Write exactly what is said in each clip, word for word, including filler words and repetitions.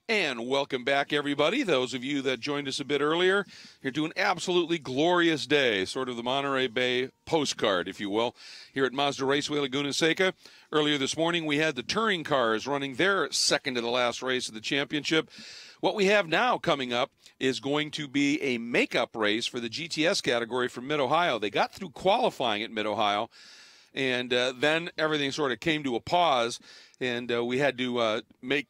And welcome back, everybody. Those of you that joined us a bit earlier, you're doing an absolutely glorious day, sort of the Monterey Bay postcard, if you will, here at Mazda Raceway Laguna Seca. Earlier this morning, we had the touring cars running their second to the last race of the championship. What we have now coming up is going to be a makeup race for the G T S category from Mid-Ohio. They got through qualifying at Mid-Ohio, and uh, then everything sort of came to a pause, and uh, we had to uh, make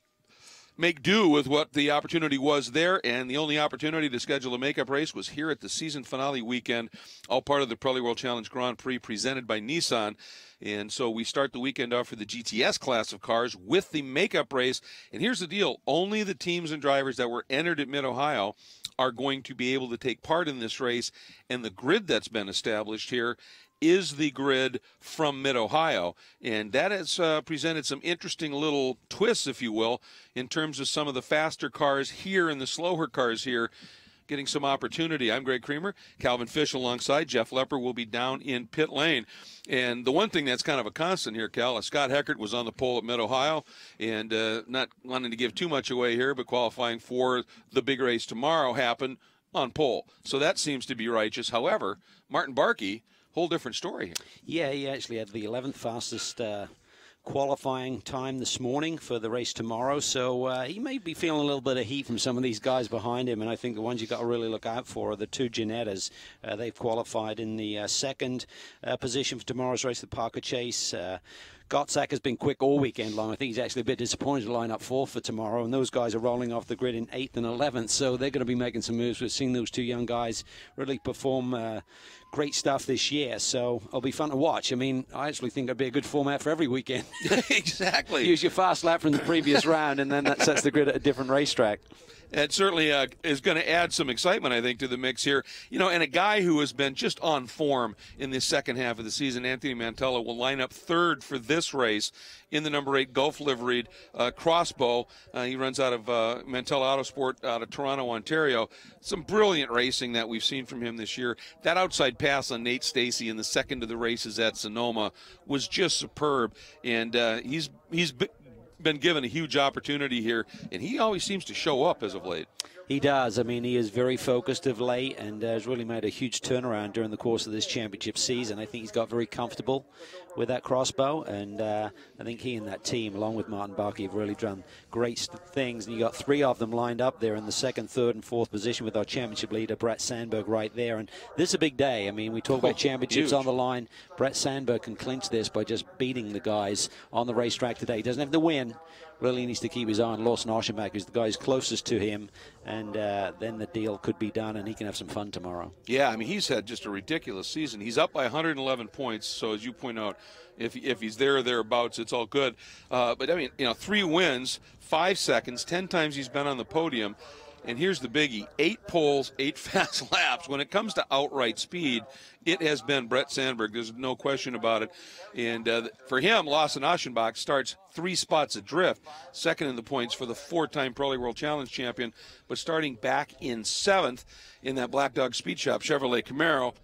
make do with what the opportunity was there, and the only opportunity to schedule a makeup race was here at the season finale weekend, all part of the Pirelli World Challenge Grand Prix presented by Nissan. And so we start the weekend off for the G T S class of cars with the makeup race. And here's the deal. Only the teams and drivers that were entered at Mid-Ohio are going to be able to take part in this race. And the grid that's been established here is the grid from Mid-Ohio, and that has uh, presented some interesting little twists, if you will, in terms of some of the faster cars here and the slower cars here getting some opportunity. I'm Greg Creamer. Calvin Fish alongside. Jeff Lepper will be down in pit lane. And the one thing that's kind of a constant here, Cal, is Scott Heckert was on the pole at Mid-Ohio, and uh, not wanting to give too much away here, but qualifying for the big race tomorrow happened on pole. So that seems to be righteous. However, Martin Barkey, whole different story here. Yeah, he actually had the eleventh fastest uh, qualifying time this morning for the race tomorrow, so uh, he may be feeling a little bit of heat from some of these guys behind him, and I think the ones you got to really look out for are the two Ginettas. Uh, they've qualified in the uh, second uh, position for tomorrow's race, the Parker Chase. Uh, Gottsack has been quick all weekend long. I think he's actually a bit disappointed to line up fourth for tomorrow, and those guys are rolling off the grid in eighth and eleventh, so they're going to be making some moves. We've seen those two young guys really perform uh, great stuff this year, so it'll be fun to watch. I mean, I actually think it'd be a good format for every weekend. Exactly. Use your fast lap from the previous round, and then that sets the grid at a different racetrack. It certainly uh, is going to add some excitement, I think, to the mix here. You know, and a guy who has been just on form in the second half of the season, Anthony Mantella, will line up third for this race in the number eight Gulf liveried uh, Crossbow. Uh, he runs out of uh, Mantella Autosport out of Toronto, Ontario. Some brilliant racing that we've seen from him this year. That outside pass on Nate Stacey in the second of the races at Sonoma was just superb, and uh, he's he's been given a huge opportunity here, and he always seems to show up as of late. He does. I mean, he is very focused of late and uh, has really made a huge turnaround during the course of this championship season. I think he's got very comfortable with that Crossbow, and uh, I think he and that team, along with Martin Barkey, have really done great things. And you got three of them lined up there in the second, third, and fourth position with our championship leader, Brett Sandberg, right there. And this is a big day. I mean, we talk about championships huge. on the line. Brett Sandberg can clinch this by just beating the guys on the racetrack today. He doesn't have to win. Really needs to keep his eye on Lawson Oshenbach, who's the guy who's closest to him, and uh, then the deal could be done, and he can have some fun tomorrow. Yeah, I mean, he's had just a ridiculous season. He's up by one hundred eleven points, so as you point out, if if he's there or thereabouts, it's all good. Uh, but, I mean, you know, three wins, five seconds, ten times he's been on the podium. And here's the biggie, eight poles, eight fast laps. When it comes to outright speed, it has been Brett Sandberg. There's no question about it. And uh, for him, Lawson Oshenbach starts three spots adrift, second in the points for the four-time Pirelli World Challenge champion, but starting back in seventh in that Black Dog Speed Shop Chevrolet Camaro.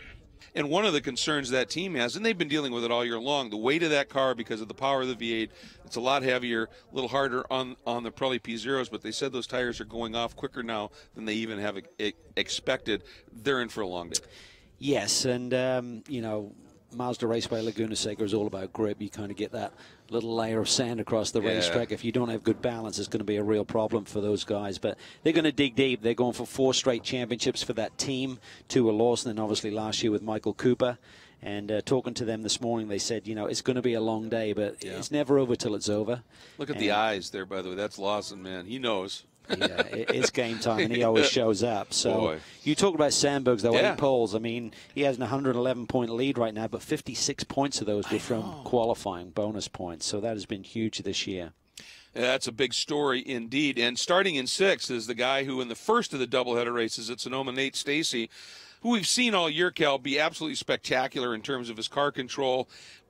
And one of the concerns that team has, and they've been dealing with it all year long, the weight of that car because of the power of the V eight. It's a lot heavier, a little harder on, on the Pirelli P zeros, but they said those tires are going off quicker now than they even have e expected. They're in for a long day. Yes, and, um, you know, Mazda Raceway Laguna Seca is all about grip. You kind of get that little layer of sand across the yeah. racetrack. If you don't have good balance, it's going to be a real problem for those guys. But they're going to dig deep. They're going for four straight championships for that team. Two with Lawson, and obviously last year with Michael Cooper. And uh, talking to them this morning, they said, you know, it's going to be a long day, but yeah. it's never over till it's over. Look at and, the eyes there, by the way. That's Lawson, man. He knows. Yeah, it's game time, and he always shows up. So Boy. You talk about Sandberg's, though, yeah. eight poles. I mean, he has an one hundred eleven point lead right now, but fifty-six points of those were from qualifying bonus points. So that has been huge this year. Yeah, that's a big story indeed. And starting in sixth is the guy who, in the first of the doubleheader races at Sonoma, Nate Stacey, who we've seen all year, Cal, be absolutely spectacular in terms of his car control.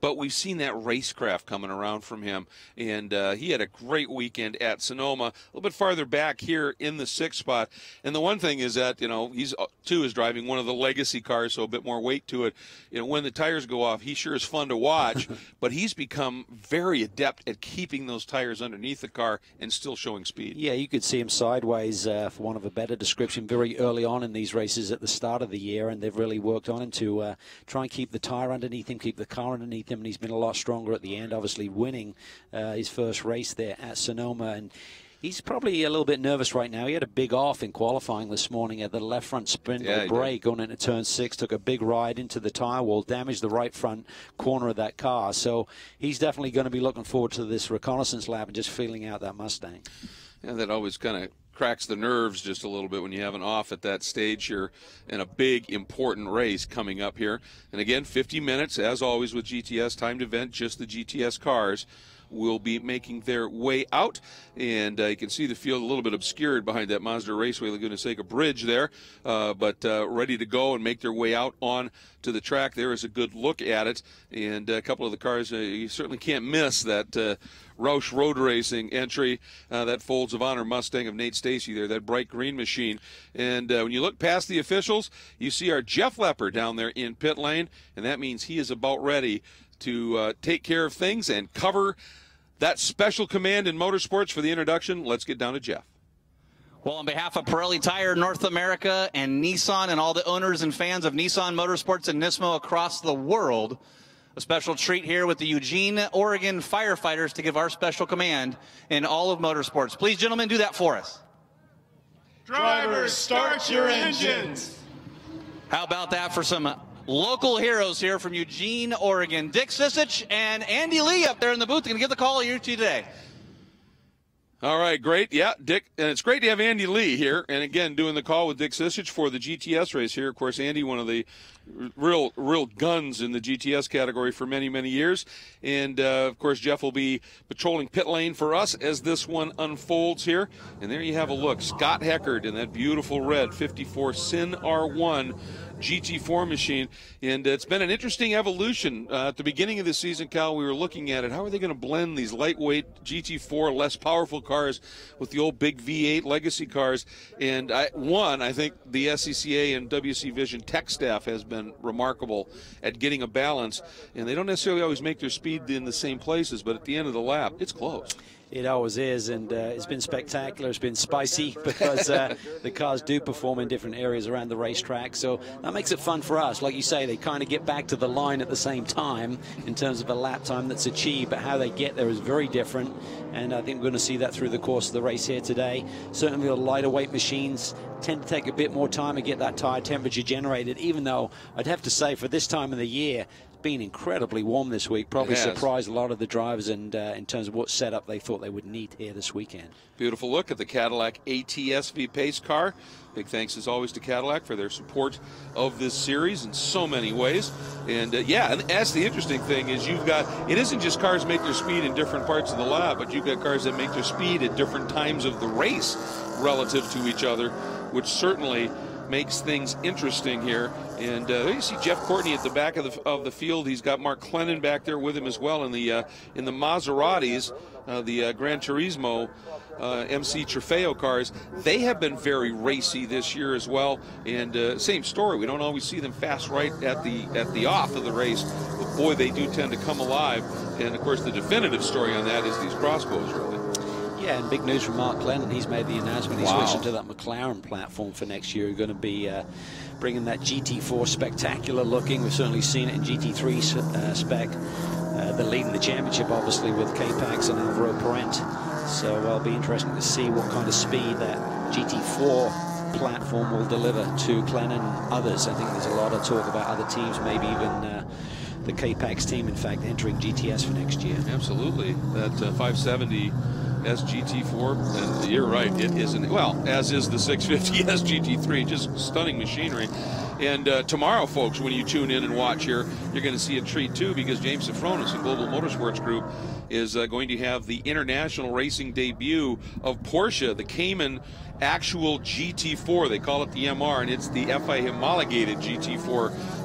but we've seen that racecraft coming around from him, and uh, he had a great weekend at Sonoma. A little bit farther back here in the sixth spot, and the one thing is that, you know, he's too is driving one of the legacy cars, so a bit more weight to it. You know, when the tires go off, he sure is fun to watch, but he's become very adept at keeping those tires underneath the car and still showing speed. Yeah, you could see him sideways, uh, for want of a better description, very early on in these races at the start of the year, and they've really worked on him to uh, try and keep the tire underneath him, keep the car underneath him, and he's been a lot stronger at the end, obviously winning uh, his first race there at Sonoma. And he's probably a little bit nervous right now. He had a big off in qualifying this morning at the left front spindle yeah, brake going into turn six, took a big ride into the tire wall, damaged the right front corner of that car. So he's definitely going to be looking forward to this reconnaissance lap and just feeling out that Mustang. Yeah, that always kind of cracks the nerves just a little bit when you have an off at that stage here in a big, important race coming up here. And again, fifty minutes, as always with G T S, timed event, just the G T S cars will be making their way out, and uh, you can see the field a little bit obscured behind that Mazda Raceway Laguna Seca bridge there, uh, but uh, ready to go and make their way out on to the track. There is a good look at it, and a couple of the cars, uh, you certainly can't miss that uh, Roush Road Racing entry, uh, that Folds of Honor Mustang of Nate Stacey there, that bright green machine. And uh, when you look past the officials, you see our Jeff Lepper down there in pit lane, and that means he is about ready to uh, take care of things and cover that special command in motorsports. For the introduction, let's get down to Jeff. Well, on behalf of Pirelli Tire North America and Nissan and all the owners and fans of Nissan Motorsports and Nismo across the world, a special treat here with the Eugene, Oregon firefighters to give our special command in all of motorsports. Please, gentlemen, do that for us. Drivers, start your engines. How about that for some local heroes here from Eugene, Oregon? Dick Sisich and Andy Lee up there in the booth. They're going to give the call here to you today. All right, great. Yeah, Dick, and it's great to have Andy Lee here. And again, doing the call with Dick Sisich for the G T S race here. Of course, Andy, one of the real, real guns in the G T S category for many, many years. And uh, of course, Jeff will be patrolling pit lane for us as this one unfolds here. And there you have a look, Scott Heckard in that beautiful red fifty-four Sin R one G T four machine, and it's been an interesting evolution. Uh, at the beginning of the season, Cal, we were looking at it. How are they going to blend these lightweight G T four, less powerful cars with the old big V eight legacy cars? And I, one, I think the S C C A and W C Vision tech staff has been remarkable at getting a balance, and they don't necessarily always make their speed in the same places, but at the end of the lap, it's close. It always is, and uh, it's been spectacular. It's been spicy because uh, the cars do perform in different areas around the racetrack, so that makes it fun for us. Like you say, they kind of get back to the line at the same time in terms of a lap time that's achieved, but how they get there is very different, and I think we're going to see that through the course of the race here today. Certainly the lighter weight machines tend to take a bit more time to get that tire temperature generated, even though I'd have to say for this time of the year, been incredibly warm this week. Probably surprised a lot of the drivers, and uh, in terms of what setup they thought they would need here this weekend. Beautiful look at the Cadillac A T S V pace car. Big thanks as always to Cadillac for their support of this series in so many ways. And uh, yeah, and that's the interesting thing is you've got, it isn't just cars make their speed in different parts of the lap, but you've got cars that make their speed at different times of the race relative to each other, which certainly makes things interesting here. And uh, there you see Jeff Courtney at the back of the of the field. He's got Mark Clennon back there with him as well in the uh, in the Maseratis, uh, the uh, Gran Turismo uh, M C Trofeo cars. They have been very racy this year as well. And uh, same story. We don't always see them fast right at the at the off of the race, but boy, they do tend to come alive. And of course, the definitive story on that is these crossbows, really. Yeah, and big news from Mark Clennon. He's made the announcement he's Wow. switching to that McLaren platform for next year. We're going to be uh, bringing that G T four spectacular looking. We've certainly seen it in G T three uh, spec. Uh, they're leading the championship, obviously, with K-Pax and Alvaro Parent. So it'll be interesting to see what kind of speed that G T four platform will deliver to Clennon and others. I think there's a lot of talk about other teams, maybe even uh, the K-Pax team, in fact, entering G T S for next year. Absolutely. That uh, five seventy S G T four, and you're right, it isn't, well, as is the six fifty S G T three, just stunning machinery. And uh, tomorrow, folks, when you tune in and watch here, you're going to see a treat too, because James Safronis and Global Motorsports Group is uh, going to have the international racing debut of Porsche, the Cayman actual G T four. They call it the M R, and it's the F I A homologated G T four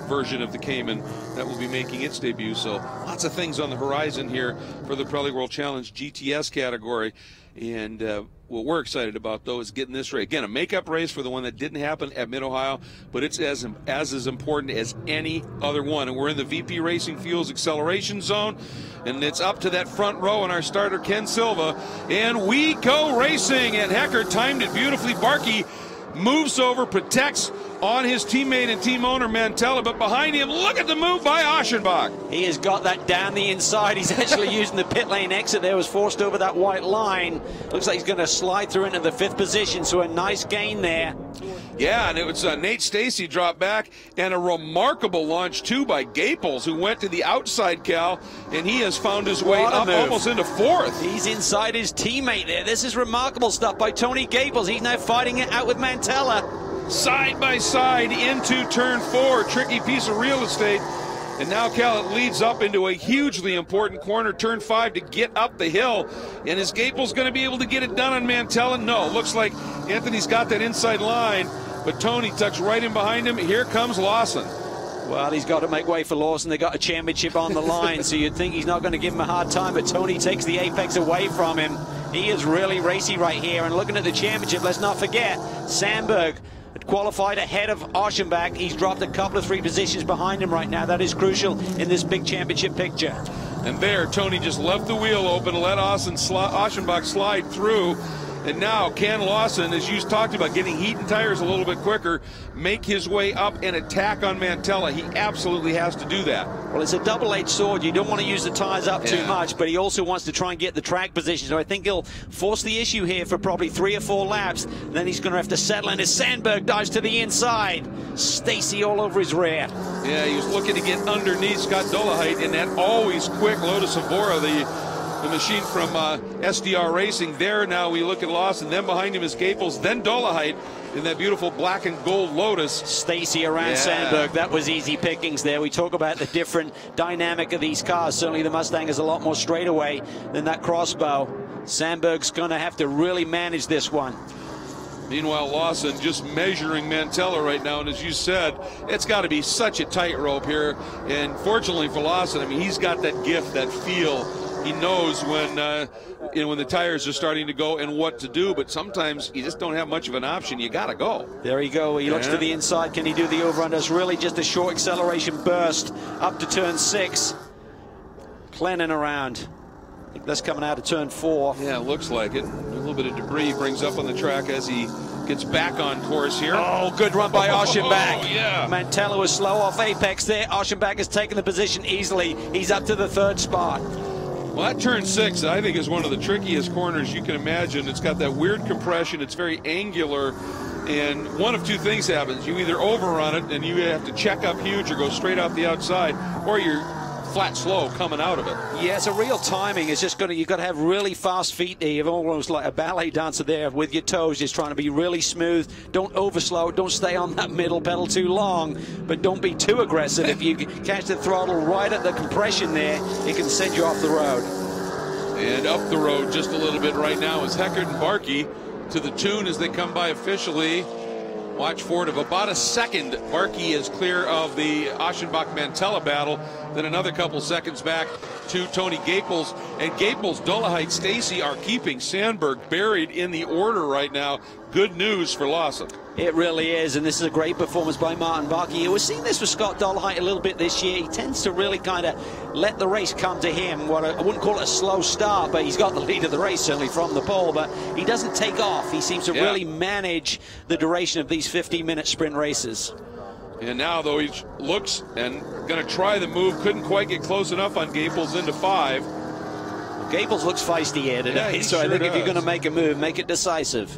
version of the Cayman that will be making its debut. So lots of things on the horizon here for the Pirelli World Challenge G T S category. And uh, what we're excited about, though, is getting this race. Again, a makeup race for the one that didn't happen at Mid-Ohio, but it's as, as as important as any other one. And we're in the V P Racing Fuels acceleration zone, and it's up to that front row and our starter, Ken Silva. And we go racing, and Hecker timed it beautifully. Barkey moves over, protects on his teammate and team owner Mantella, but behind him, look at the move by Aschenbach. He has got that down the inside. He's actually using the pit lane exit there, was forced over that white line. Looks like he's going to slide through into the fifth position, so a nice gain there. Yeah, and it was uh, Nate Stacey dropped back, and a remarkable launch, too, by Gaples, who went to the outside, Cal, and he has found his way up move. almost into fourth. He's inside his teammate there. This is remarkable stuff by Tony Gaples. He's now fighting it out with Mantella. Side by side into turn four. Tricky piece of real estate. And now, Cal, it leads up into a hugely important corner, turn five, to get up the hill. And is Gaples going to be able to get it done on Mantella? No. Looks like Anthony's got that inside line, but Tony tucks right in behind him. Here comes Lawson. Well, he's got to make way for Lawson. They got a championship on the line, so you'd think he's not going to give him a hard time, but Tony takes the apex away from him. He is really racy right here. And looking at the championship, let's not forget, Sandberg had qualified ahead of Aschenbach. He's dropped a couple of three positions behind him right now. That is crucial in this big championship picture. And there, Tony just left the wheel open, let Austin sli Aschenbach slide through. And now Ken Lawson, as you talked about, getting heat and tires a little bit quicker, make his way up and attack on Mantella. He absolutely has to do that. Well, it's a double-edged sword. You don't want to use the tires up yeah. too much, but he also wants to try and get the track position. So I think he'll force the issue here for probably three or four laps. Then he's going to have to settle in as Sandberg dives to the inside. Stacey all over his rear. Yeah, he was looking to get underneath Scott Dolehite in that always quick Lotus Evora, the The machine from uh, S D R Racing. There now we look at Lawson, then behind him is Gaples, then Dolehite in that beautiful black and gold Lotus. Stacey around yeah. Sandberg. That was easy pickings there. We talk about the different dynamic of these cars. Certainly the Mustang is a lot more straightaway than that Crossbow. Sandberg's going to have to really manage this one. Meanwhile, Lawson just measuring Mantella right now, and as you said, it's got to be such a tightrope here. And fortunately for Lawson, I mean, he's got that gift, that feel. He knows when uh, you know, when the tires are starting to go and what to do, but sometimes you just don't have much of an option. You got to go. There you go. He yeah. looks to the inside. Can he do the over-under? It's really just a short acceleration burst up to turn six. Clennon around. I think that's coming out of turn four. Yeah, it looks like it. A little bit of debris brings up on the track as he gets back on course here. Oh, good run by Aschenbach. Oh, yeah. Mantella was slow off apex there. Aschenbach has taken the position easily. He's up to the third spot. Well, that turn six, I think, is one of the trickiest corners you can imagine. It's got that weird compression. It's very angular. And one of two things happens. You either overrun it and you have to check up huge or go straight out the outside, or you're flat slow coming out of it. Yeah, it's a real timing. It's just going to, you've got to have really fast feet there. You're almost like a ballet dancer there with your toes, just trying to be really smooth. Don't overslow. Don't stay on that middle pedal too long, but don't be too aggressive. If you catch the throttle right at the compression there, it can send you off the road. And up the road just a little bit right now is Heckert and Barkey to the tune as they come by officially. Watch for it of about a second. Barkey is clear of the Aschenbach-Mantella battle. Then another couple seconds back to Tony Gaples. And Gaples, Dolehite, Stacey are keeping Sandberg buried in the order right now. Good news for Lawson. It really is, and this is a great performance by Martin Barkey. We're seeing this with Scott Dolehite a little bit this year. He tends to really kind of let the race come to him. What I wouldn't call it a slow start, but he's got the lead of the race, certainly from the pole, but he doesn't take off. He seems to yeah. really manage the duration of these fifteen minute sprint races. And now, though, he looks and going to try the move. Couldn't quite get close enough on Gaples into five. Well, Gaples looks feisty here today, yeah, so sure I think does. if you're going to make a move, make it decisive.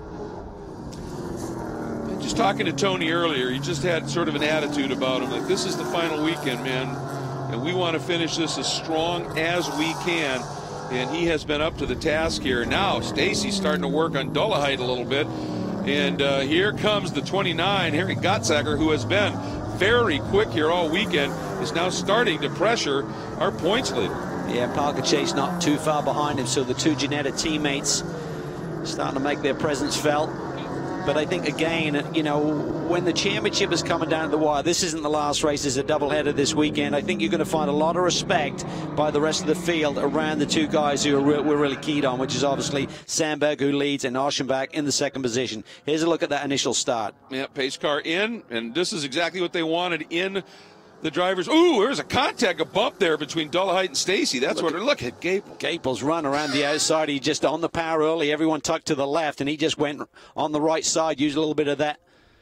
Just talking to Tony earlier, he just had sort of an attitude about him, like, this is the final weekend, man, and we want to finish this as strong as we can. And he has been up to the task here. Now, Stacey's starting to work on Dolehite a little bit. And uh, here comes the twenty-nine, Harry Gottsacker, who has been very quick here all weekend, is now starting to pressure our points leader. Yeah, Parker Chase not too far behind him, so the two Ginetta teammates starting to make their presence felt. But I think, again, you know, when the championship is coming down to the wire, this isn't the last race, it's a doubleheader this weekend. I think you're going to find a lot of respect by the rest of the field around the two guys who are re we're really keyed on, which is obviously Sandberg, who leads, and Aschenbach in the second position. Here's a look at that initial start. Yeah, pace car in, and this is exactly what they wanted in the drivers. Ooh, there's a contact, a bump there between Dullahite and Stacy. That's look what. At, look at Gapel. Gapel's run around the outside. He just on the power early. Everyone tucked to the left, and he just went on the right side. Used a little bit of that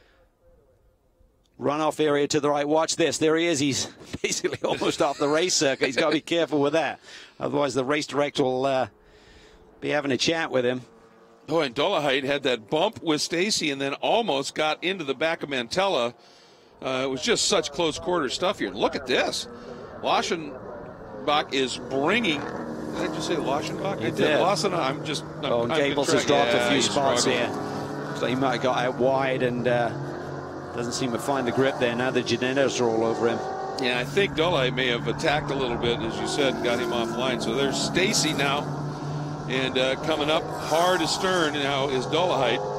runoff area to the right. Watch this. There he is. He's basically almost off the race circuit. He's got to be careful with that. Otherwise, the race director will uh, be having a chat with him. Oh, and Dullahite had that bump with Stacy, and then almost got into the back of Mantella. Uh, it was just such close quarter stuff here. Look at this. Laschenbach is bringing. Did I just say Laschenbach? You I did. did. Lawson, I'm just. I'm, oh, I'm Gables has dropped yeah, a few spots struggling. here. So he might have got out wide and uh, doesn't seem to find the grip there. Now the Gianettos are all over him. Yeah, I think Dullahite may have attacked a little bit, as you said, and got him offline. So there's Stacy now. And uh, coming up hard astern now is Dullahite.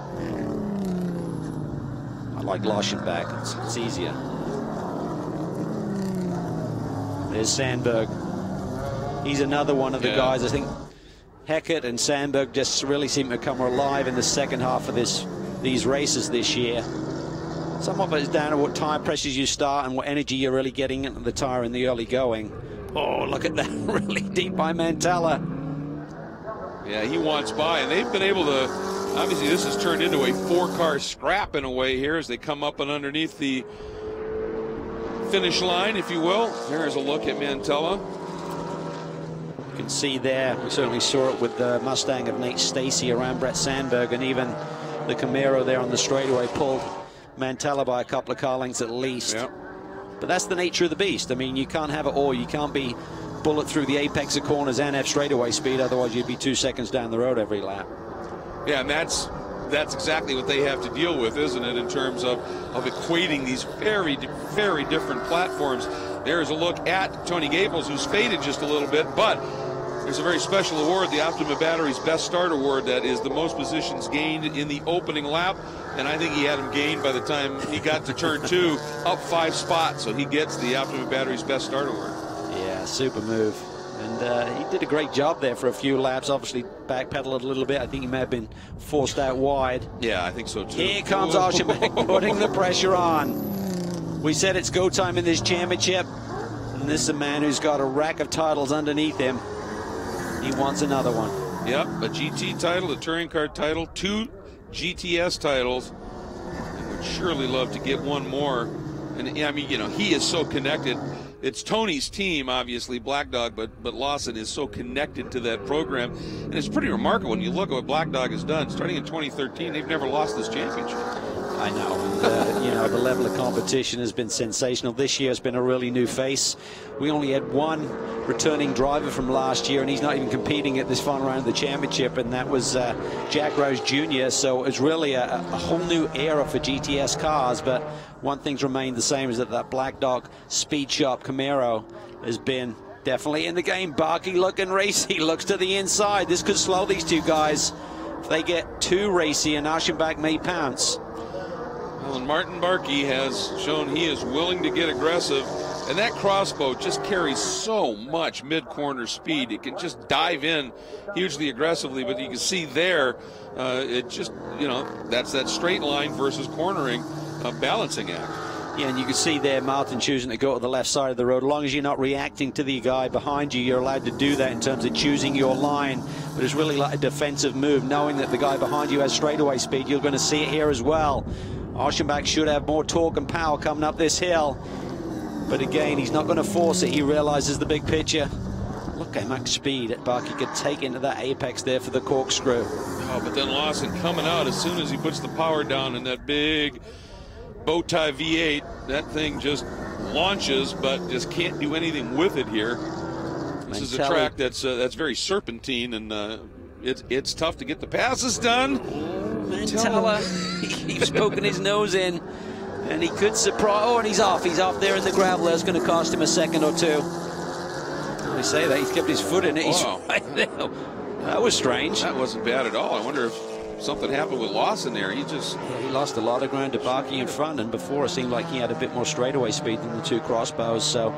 I like Laschenbach. It's, it's easier. There's Sandberg. He's another one of the yeah. guys. I think Heckert and Sandberg just really seem to come alive in the second half of this these races this year. Some of it is down to what tire pressures you start and what energy you're really getting into the tire in the early going. Oh, look at that. Really deep by Mantella. Yeah, he wants by, and they've been able to. Obviously, this has turned into a four-car scrap in a way here as they come up and underneath the finish line, if you will. Here's a look at Mantella. You can see there, we certainly saw it with the Mustang of Nate Stacy around Brett Sandberg, and even the Camaro there on the straightaway pulled Mantella by a couple of car lengths at least. Yep. But that's the nature of the beast. I mean, you can't have it all. You can't be bullet through the apex of corners and have straightaway speed, otherwise you'd be two seconds down the road every lap. Yeah, and that's that's exactly what they have to deal with, isn't it, in terms of, of equating these very, very different platforms. There's a look at Tony Gaples, who's faded just a little bit, but there's a very special award, the Optima Batteries Best Start Award, that is the most positions gained in the opening lap, and I think he had him gained by the time he got to turn two, up five spots, so he gets the Optima Batteries Best Start Award. Yeah, super move. And uh, he did a great job there for a few laps. Obviously backpedaled a little bit. I think he may have been forced out wide. Yeah, I think so too. Here comes Aschenbach putting the pressure on. We said it's go time in this championship. And this is a man who's got a rack of titles underneath him. He wants another one. Yep, a G T title, a touring car title, two G T S titles. And would surely love to get one more. And I mean, you know, he is so connected. It's Tony's team, obviously, Black Dog, but but Lawson is so connected to that program. And it's pretty remarkable when you look at what Black Dog has done. Starting in twenty thirteen, they've never lost this championship. I know. And, uh, you know, the level of competition has been sensational. This year has been a really new face. We only had one returning driver from last year, and he's not even competing at this final round of the championship, and that was uh, Jack Rouse Junior So it's really a, a whole new era for G T S cars, but one thing's remained the same, is that that Black Dog Speed Shop Camaro has been definitely in the game. Barkey looking racy, looks to the inside. This could slow these two guys. If they get too racy, and Aschenbach may pounce. Well, and Martin Barkey has shown he is willing to get aggressive, and that crossbow just carries so much mid-corner speed. It can just dive in hugely aggressively, but you can see there, uh, it just, you know, that's that straight line versus cornering uh, balancing act. Yeah, and you can see there Martin choosing to go to the left side of the road. As long as you're not reacting to the guy behind you, you're allowed to do that in terms of choosing your line. But it's really like a defensive move, knowing that the guy behind you has straightaway speed. You're going to see it here as well. Aschenbach should have more torque and power coming up this hill. But again, he's not going to force it. He realizes the big picture. Look how much speed Barkey could take into that apex there for the corkscrew. Oh, but then Lawson coming out as soon as he puts the power down in that big bow tie V eight. That thing just launches, but just can't do anything with it here. This is a track that's uh, that's very serpentine, and uh, it's it's tough to get the passes done. Mantella, he's poking his nose in, and he could surprise. Oh, and he's off. He's off there in the gravel. That's going to cost him a second or two. I say that he's kept his foot in it. He's wow. right there. That was strange. That wasn't bad at all. I wonder if something happened with Lawson there. He just yeah, he lost a lot of ground to Barkey in front, and before it seemed like he had a bit more straightaway speed than the two crossbows. So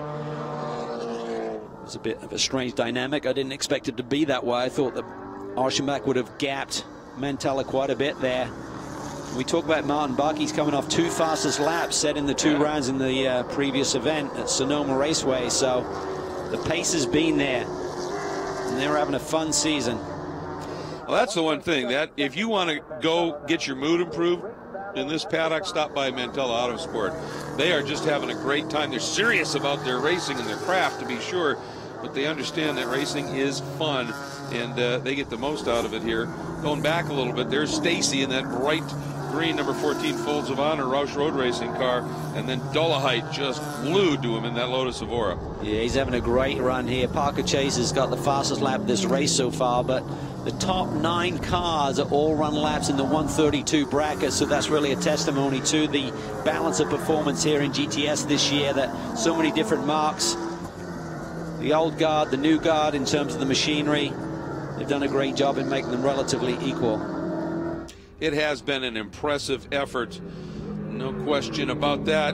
it was a bit of a strange dynamic. I didn't expect it to be that way. I thought that Aschenbach would have gapped Mantella quite a bit there. We talk about Martin Barkey's coming off two fastest laps set in the two yeah. rounds in the uh, previous event at Sonoma Raceway. So the pace has been there, and they're having a fun season. Well, that's the one thing, that if you want to go get your mood improved in this paddock, stop by Mantella Autosport. They are just having a great time. They're serious about their racing and their craft, to be sure, but they understand that racing is fun, and uh, they get the most out of it here. Going back a little bit, there's Stacy in that bright green number fourteen Folds of Honor Roush Road Racing car, and then Dolomite just glued to him in that Lotus Evora. Yeah, he's having a great run here. Parker Chase has got the fastest lap of this race so far, but the top nine cars are all run laps in the one thirty-two bracket, so that's really a testimony to the balance of performance here in G T S this year, that so many different marks, the old guard, the new guard in terms of the machinery, they've done a great job in making them relatively equal. It has been an impressive effort, no question about that.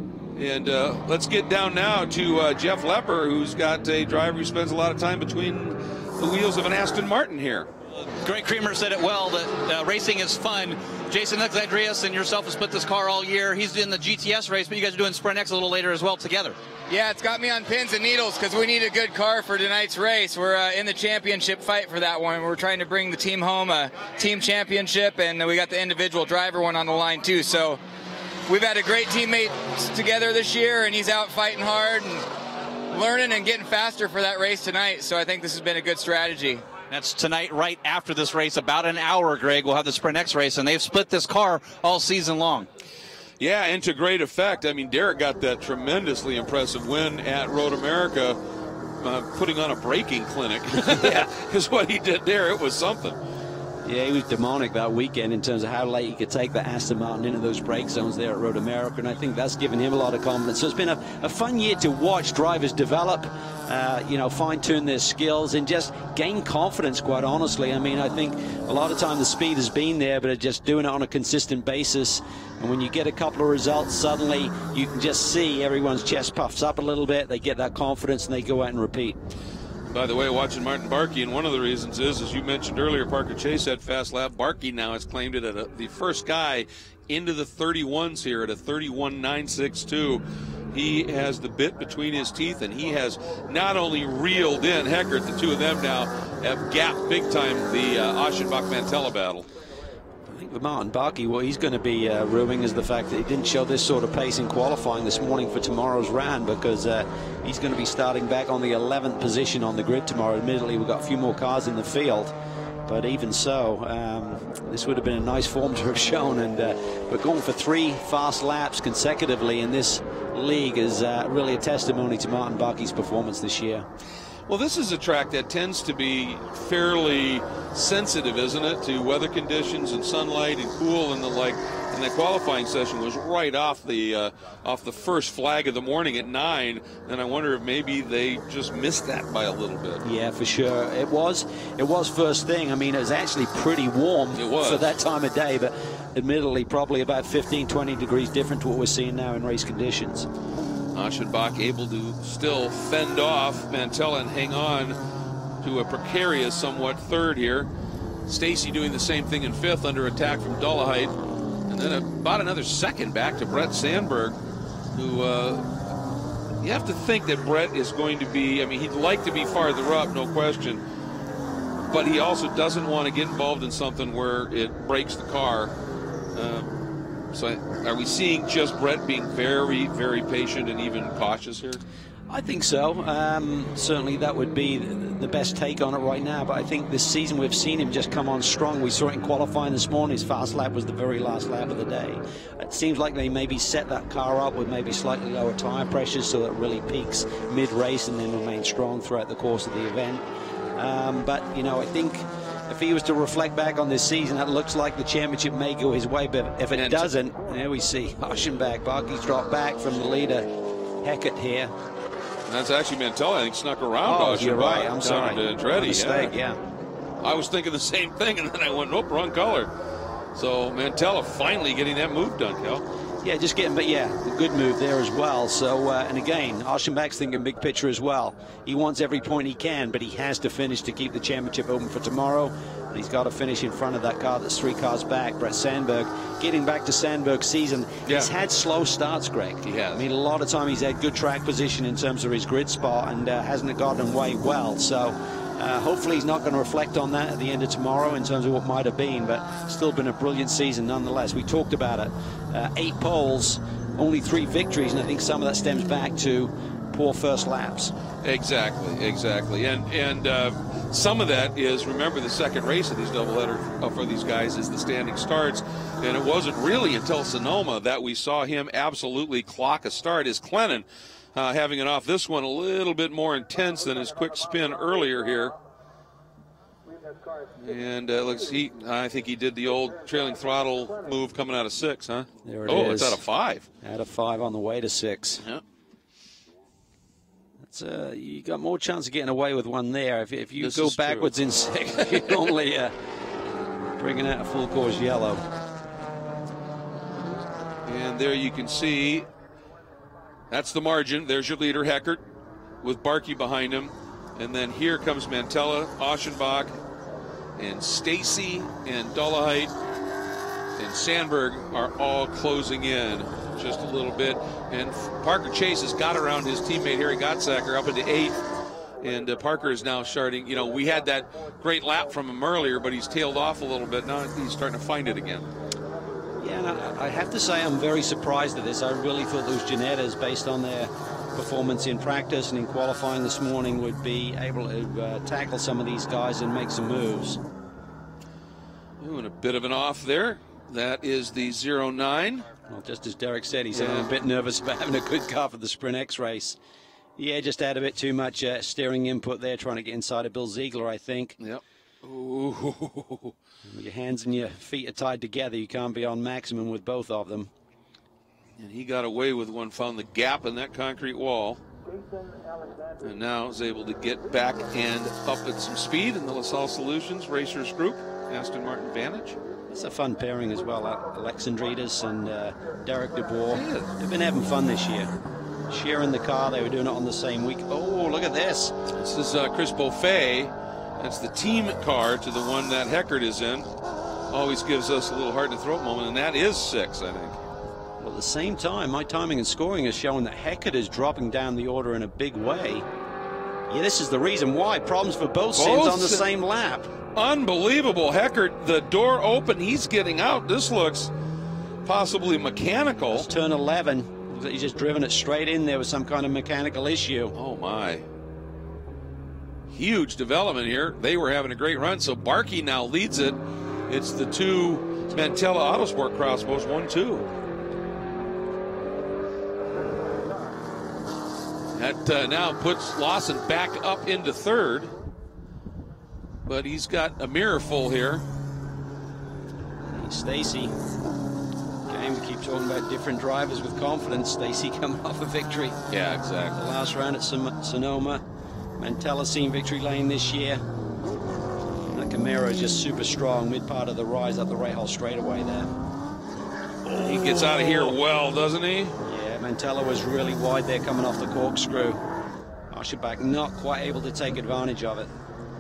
And uh, let's get down now to uh, Jeff Lepper, who's got a driver who spends a lot of time between the wheels of an Aston Martin here. Greg Creamer said it well, that uh, racing is fun. Jason Alexandrias and yourself have split this car all year. He's in the G T S race, but you guys are doing Sprint X a little later as well together. Yeah, it's got me on pins and needles because we need a good car for tonight's race. We're uh, in the championship fight for that one. We're trying to bring the team home a team championship, and we got the individual driver one on the line too. So we've had a great teammate together this year, and he's out fighting hard and learning and getting faster for that race tonight. So I think this has been a good strategy. That's tonight, right after this race, about an hour, Greg. We'll have the Sprint X race, and they've split this car all season long. Yeah, and to great effect. I mean, Derek got that tremendously impressive win at Road America, uh, putting on a braking clinic. Yeah, because what he did there, it was something. Yeah, he was demonic that weekend in terms of how late he could take the Aston Martin into those brake zones there at Road America, and I think that's given him a lot of confidence. So it's been a, a fun year to watch drivers develop, uh, you know, fine-tune their skills and just gain confidence, quite honestly. I mean, I think a lot of time the speed has been there, but just doing it on a consistent basis. And when you get a couple of results, suddenly you can just see everyone's chest puffs up a little bit. They get that confidence, and they go out and repeat. By the way, watching Martin Barkey, and one of the reasons is, as you mentioned earlier, Parker Chase had fast lap. Barkey now has claimed it at a, the first guy into the thirty-ones here at a thirty-one nine sixty-two. He has the bit between his teeth, and he has not only reeled in Heckert, the two of them now have gapped big time the uh, Aschenbach-Mantella battle. I think for Martin Barkey, what he's going to be uh, ruining is the fact that he didn't show this sort of pace in qualifying this morning for tomorrow's round, because uh, he's going to be starting back on the eleventh position on the grid tomorrow. Admittedly, we've got a few more cars in the field, but even so, um, this would have been a nice form to have shown. And uh, but going for three fast laps consecutively in this league is uh, really a testimony to Martin Barkey's performance this year. Well, this is a track that tends to be fairly sensitive, isn't it, to weather conditions and sunlight and cool and the like. And that qualifying session was right off the uh, off the first flag of the morning at nine, and I wonder if maybe they just missed that by a little bit. Yeah, for sure. It was it was first thing. I mean, it was actually pretty warm it was. for that time of day, but admittedly probably about fifteen, twenty degrees different to what we're seeing now in race conditions. Aschenbach able to still fend off Mantella and hang on to a precarious somewhat third here. Stacy doing the same thing in fifth under attack from Dolomite. And then about another second back to Brett Sandberg, who uh, you have to think that Brett is going to be, I mean, he'd like to be farther up, no question, but he also doesn't want to get involved in something where it breaks the car. Uh, So are we seeing just Brett being very, very patient and even cautious here? I think so. Um, certainly that would be the best take on it right now. But I think this season we've seen him just come on strong. We saw it in qualifying this morning. His fast lap was the very last lap of the day. It seems like they maybe set that car up with maybe slightly lower tire pressures so that it really peaks mid-race and then remains strong throughout the course of the event. Um, but, you know, I think if he was to reflect back on this season, it looks like the championship may go his way, but if it and doesn't, there we see Aschenbach. Barkey's dropped back from the leader, Heckert here. And that's actually Mantella, I think, snuck around. Oh, you're right. I'm sorry. Andretti, mistake, yeah. yeah. I was thinking the same thing, and then I went, nope, wrong color. So Mantella finally getting that move done, Cal. Yeah, just getting, but yeah, a good move there as well. So, uh, and again, Aschenbach's thinking big picture as well. He wants every point he can, but he has to finish to keep the championship open for tomorrow. And he's got to finish in front of that car that's three cars back, Brett Sandberg. Getting back to Sandberg's season, yeah. He's had slow starts, Greg. He has. I mean, a lot of time he's had good track position in terms of his grid spot and uh, hasn't gotten away well. So, Uh, hopefully he's not going to reflect on that at the end of tomorrow in terms of what might have been, but still been a brilliant season nonetheless. We talked about it. Uh, eight poles, only three victories, and I think some of that stems back to poor first laps. Exactly, exactly. And and uh, some of that is, remember, the second race of these doubleheader uh, for these guys is the standing starts, and it wasn't really until Sonoma that we saw him absolutely clock a start. Is Clennon Uh, having it off this one a little bit more intense than his quick spin earlier here. And uh, looks, he, I think he did the old trailing throttle move coming out of six, huh? There it oh, is. It's out of five. Out of five on the way to six. Yeah. That's, uh, you got more chance of getting away with one there. If, if you This go is backwards true. in six, you're only uh, bringing out a full course yellow. And there you can see, that's the margin. There's your leader, Heckert, with Barkey behind him. And then here comes Mantella, Aschenbach, and Stacy, and Dolehite, and Sandberg are all closing in just a little bit. And Parker Chase has got around his teammate Harry Gottsacker up into eighth. And uh, Parker is now starting, you know, we had that great lap from him earlier, but he's tailed off a little bit. Now he's starting to find it again. Yeah, and I, I have to say I'm very surprised at this. I really thought those Ginettas, based on their performance in practice and in qualifying this morning, would be able to uh, tackle some of these guys and make some moves. Ooh, and a bit of an off there. That is the zero nine. Well, just as Derek said, he's Yeah. a bit nervous about having a good car for the Sprint X race. Yeah, just had a bit too much uh, steering input there, trying to get inside of Bill Ziegler, I think. Yep. Ooh. Your hands and your feet are tied together. You can't be on maximum with both of them. And he got away with one, found the gap in that concrete wall. And now is able to get back and up at some speed in the LaSalle Solutions Racers Group, Aston Martin Vantage. It's a fun pairing as well. Alexandrides and uh, Derek DeBoer. Yeah. They've been having fun this year. Sharing the car, they were doing it on the same week. Oh, look at this. This is uh, Chris Beaufait. That's the team car to the one that Heckert is in. Always gives us a little heart in the throat moment, and that is six, I think. Well, at the same time, my timing and scoring is showing that Heckert is dropping down the order in a big way. Yeah, this is the reason why. Problems for both, both Sims on the same lap. Unbelievable. Heckert, the door open, he's getting out. This looks possibly mechanical. It's turn eleven. He's just driven it straight in there with some kind of mechanical issue. Oh, my. Huge development here. They were having a great run, so Barkey now leads it. It's the two Mantella Autosport Crossbows, one two. That uh, now puts Lawson back up into third, but he's got a mirror full here. Stacy. Game, we keep talking about different drivers with confidence. Stacy coming off a victory. Yeah, exactly. The last round at Sonoma. Mantella seen victory lane this year. That Camaro is just super strong, mid part of the rise up the Rahal straightaway there. Oh, he gets out of here well, doesn't he? Yeah, Mantella was really wide there coming off the corkscrew. Aschenbach not quite able to take advantage of it.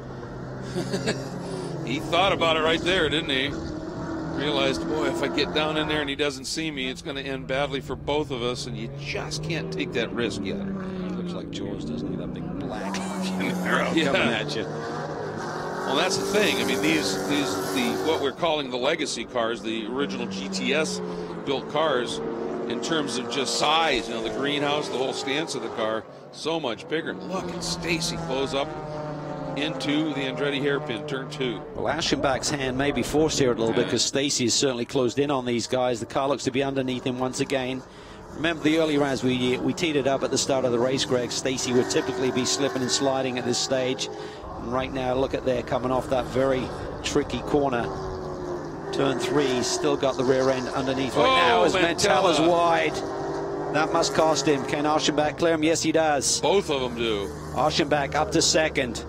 He thought about it right there, didn't he? Realized, boy, if I get down in there and he doesn't see me, it's going to end badly for both of us, and you just can't take that risk yet. He looks like Jaws, doesn't he? That big black arrow yeah. coming at you. Well, that's the thing. I mean, these these the what we're calling the legacy cars, the original G T S built cars, in terms of just size, you know, the greenhouse, the whole stance of the car, so much bigger. Look at Stacy close up into the Andretti hairpin, turn two. Well, Aschenbach's hand may be forced here a little bit because Stacy has certainly closed in on these guys. The car looks to be underneath him once again. Remember the early rounds we we teed it up at the start of the race, Greg. Stacy would typically be slipping and sliding at this stage. And right now, look at there, coming off that very tricky corner. Turn three, he's still got the rear end underneath right oh, now as Mantella. Mantella's wide. That must cost him. Can Aschenbach clear him? Yes, he does. Both of them do. Aschenbach up to second.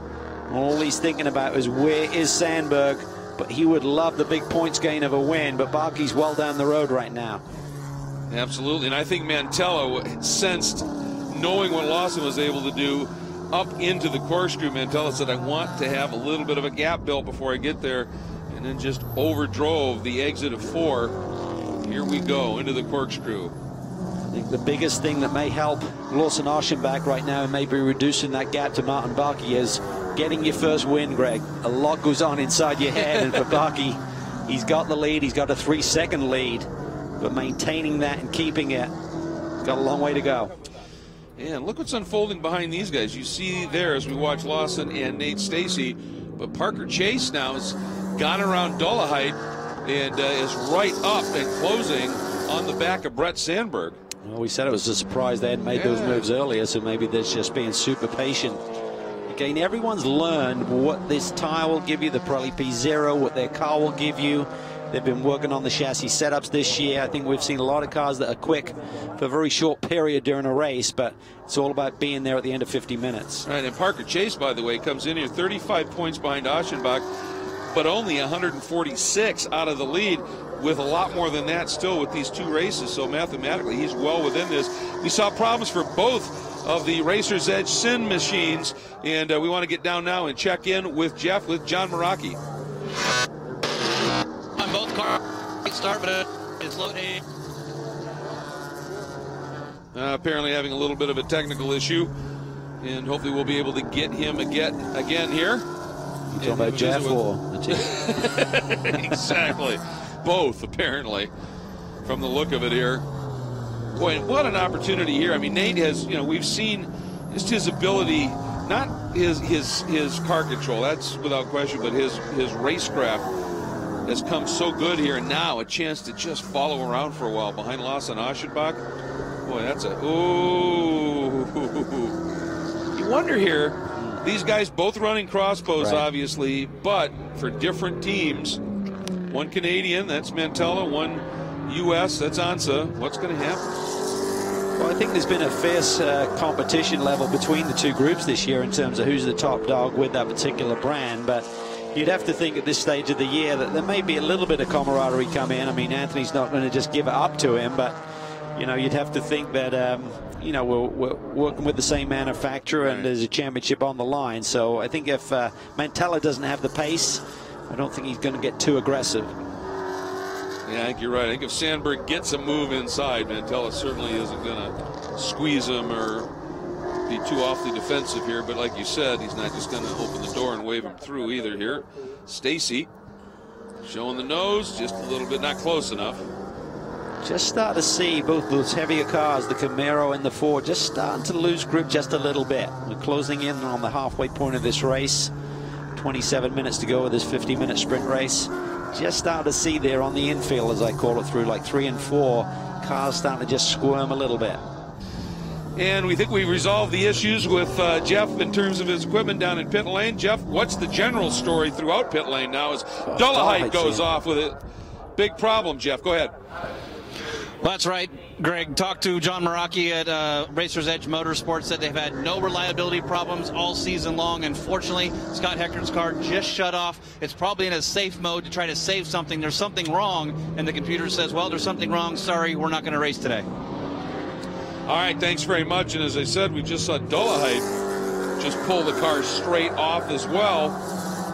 All he's thinking about is where is Sandberg, but he would love the big points gain of a win, but Barkey's well down the road right now. Absolutely, and I think Mantella sensed, knowing what Lawson was able to do up into the corkscrew. Mantella said, I want to have a little bit of a gap built before I get there, and then just overdrove the exit of four. Here we go into the corkscrew. I think the biggest thing that may help Lawson Aschenbach right now and maybe reducing that gap to Martin Barkey is getting your first win, Greg. A lot goes on inside your head, and for Barkey, he's got the lead. He's got a three-second lead, but maintaining that and keeping it, he's got a long way to go. And look what's unfolding behind these guys. You see there as we watch Lawson and Nate Stacey, but Parker Chase now has gone around Dullahite and uh, is right up and closing on the back of Brett Sandberg. Well, we said it was a surprise they hadn't made yeah. those moves earlier, so maybe they're just being super patient. Again, everyone's learned what this tire will give you, the Pirelli P Zero, what their car will give you. They've been working on the chassis setups this year. I think we've seen a lot of cars that are quick for a very short period during a race, but it's all about being there at the end of fifty minutes. Right, and Parker Chase, by the way, comes in here thirty-five points behind Aschenbach, but only one hundred forty-six out of the lead, with a lot more than that still with these two races. So mathematically, he's well within this. We saw problems for both of the Racer's Edge Sin machines, and uh, we want to get down now and check in with Jeff, with John Meraki. On both cars, start, but it's loading. Uh, apparently having a little bit of a technical issue, and hopefully we'll be able to get him again, again here. You talking about Jeff or Exactly. Both, apparently, from the look of it here. Boy, what an opportunity here. I mean, Nate has, you know, we've seen just his ability, not his his his car control, that's without question, but his his racecraft has come so good here, and now a chance to just follow around for a while behind Lawson Aschenbach. Boy, that's a, ooh. You wonder here, these guys both running crossbows, right, obviously, but for different teams. One Canadian, that's Mantella, one U S, that's ANSA. What's going to happen? Well, I think there's been a fierce uh, competition level between the two groups this year in terms of who's the top dog with that particular brand, but you'd have to think at this stage of the year that there may be a little bit of camaraderie come in. I mean, Anthony's not going to just give it up to him, but, you know, you'd have to think that, um, you know, we're, we're working with the same manufacturer, and there's a championship on the line. So I think if uh, Mantella doesn't have the pace, I don't think he's going to get too aggressive. Yeah, I think you're right. I think if Sandberg gets a move inside, Mantella certainly isn't going to squeeze him or be too awfully defensive here. But like you said, he's not just going to open the door and wave him through either here. Stacey showing the nose just a little bit, not close enough. Just start to see both those heavier cars, the Camaro and the Ford, just starting to lose grip just a little bit. We're closing in on the halfway point of this race. twenty-seven minutes to go with this fifty minute sprint race. Just start to see there on the infield, as I call it, through like three and four, cars starting to just squirm a little bit. And we think we've resolved the issues with uh, Jeff in terms of his equipment down in pit lane. Jeff, what's the general story throughout pit lane now as oh, Dullahite goes off with a big problem? Jeff, go ahead. Well, that's right, Greg. Talked to John Meraki at uh, Racer's Edge Motorsports, said they've had no reliability problems all season long. Unfortunately, Scott Hector's car just shut off. It's probably in a safe mode to try to save something. There's something wrong, and the computer says, well, there's something wrong. Sorry, we're not going to race today. All right, thanks very much. And as I said, we just saw Dullahite just pull the car straight off as well.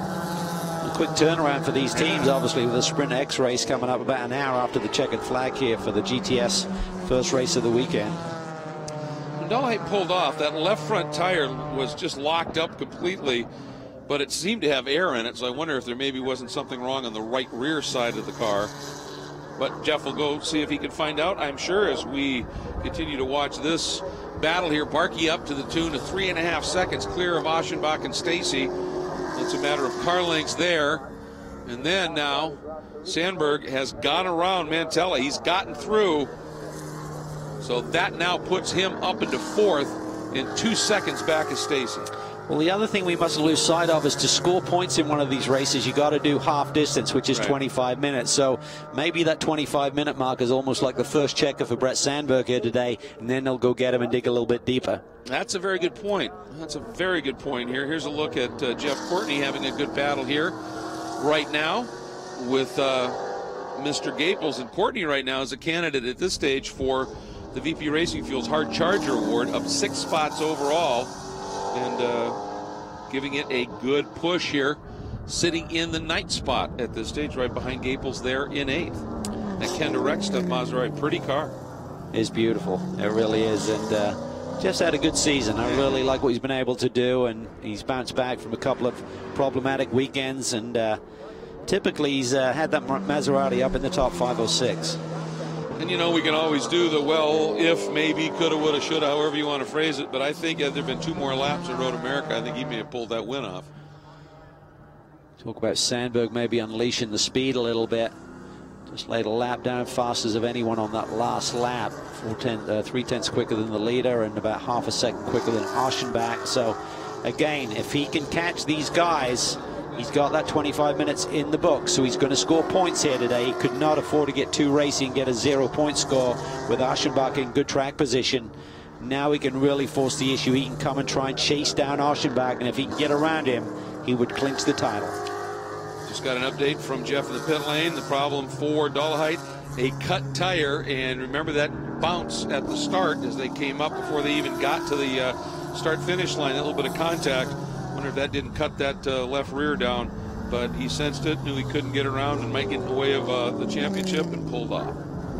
Quick turnaround for these teams, obviously, with the Sprint X race coming up about an hour after the checkered flag here for the G T S first race of the weekend. When Dullahite pulled off, that left front tire was just locked up completely, but it seemed to have air in it, so I wonder if there maybe wasn't something wrong on the right rear side of the car. But Jeff will go see if he can find out, I'm sure, as we continue to watch this battle here. Barkey up to the tune of three and a half seconds clear of Aschenbach and Stacey. It's a matter of car lengths there. And then now Sandberg has gone around Mantella. He's gotten through. So that now puts him up into fourth in two seconds back of Stacey. Well, the other thing we mustn't lose sight of is to score points in one of these races, you got to do half distance, which is right. twenty-five minutes. So maybe that twenty-five minute mark is almost like the first checker for Brett Sandberg here today, and then they'll go get him and dig a little bit deeper. That's a very good point. That's a very good point here. Here's a look at uh, Jeff Courtney having a good battle here right now with uh, Mister Gaples. And Courtney right now is a candidate at this stage for the V P Racing Fuels Hard Charger Award, up six spots overall, and uh, giving it a good push here, sitting in the ninth spot at this stage, right behind Gaples there in eighth. That Kenda Reckstedt Maserati, pretty car. It's beautiful. It really is. And uh, Jeff's had a good season. I really like what he's been able to do, and he's bounced back from a couple of problematic weekends, and uh, typically he's uh, had that Maserati up in the top five or six. And, you know, we can always do the well, if, maybe, coulda, woulda, shoulda, however you want to phrase it. But I think had there been two more laps at Road America, I think he may have pulled that win off. Talk about Sandberg maybe unleashing the speed a little bit. Just laid a lap down fastest of anyone on that last lap. Four ten, uh, three tenths quicker than the leader and about half a second quicker than Aschenbach. So, again, if he can catch these guys, he's got that twenty-five minutes in the book, so he's going to score points here today. He could not afford to get too racy and get a zero-point score with Aschenbach in good track position. Now he can really force the issue. He can come and try and chase down Aschenbach, and if he can get around him, he would clinch the title. Just got an update from Jeff in the pit lane. The problem for Dolomite, a cut tire, and remember that bounce at the start as they came up before they even got to the uh, start-finish line, that little bit of contact. Wonder if that didn't cut that uh, left rear down, but he sensed it, knew he couldn't get around and might get in the way of uh, the championship, and pulled off.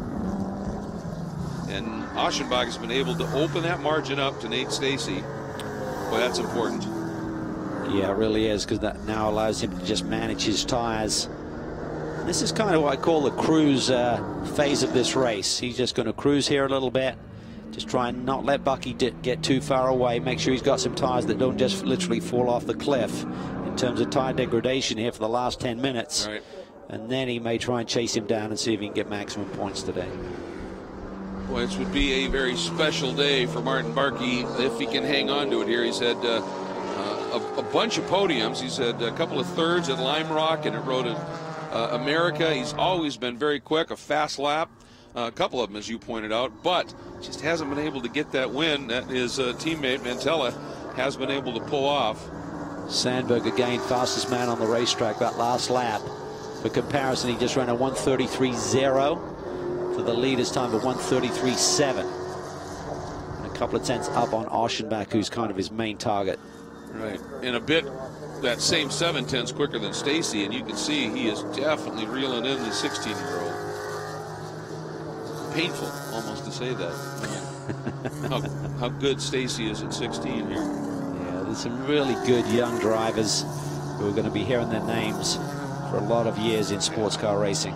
And Aschenbach has been able to open that margin up to Nate Stacey. Boy, that's important. Yeah, it really is, because that now allows him to just manage his tires. And this is kind of what I call the cruise uh, phase of this race. He's just going to cruise here a little bit. Just try and not let Bucky get too far away. Make sure he's got some tires that don't just literally fall off the cliff in terms of tire degradation here for the last ten minutes. Right. And then he may try and chase him down and see if he can get maximum points today. Boy, this would be a very special day for Martin Barkey if he can hang on to it here. He's had uh, uh, a, a bunch of podiums. He's had a couple of thirds at Lime Rock and at Road uh, America. He's always been very quick, a fast lap. Uh, a couple of them, as you pointed out, but just hasn't been able to get that win that his uh, teammate Mantella has been able to pull off. Sandberg again, fastest man on the racetrack that last lap. For comparison, he just ran a one thirty-three zero for the leader's time of one thirty-three seven. And a couple of tenths up on Aschenbach, who's kind of his main target. Right, and a bit that same seven tenths quicker than Stacey, and you can see he is definitely reeling in the sixteen-year-old. Painful almost to say that. how, how good Stacey is at sixteen here. Yeah, there's some really good young drivers who are going to be hearing their names for a lot of years in sports car racing.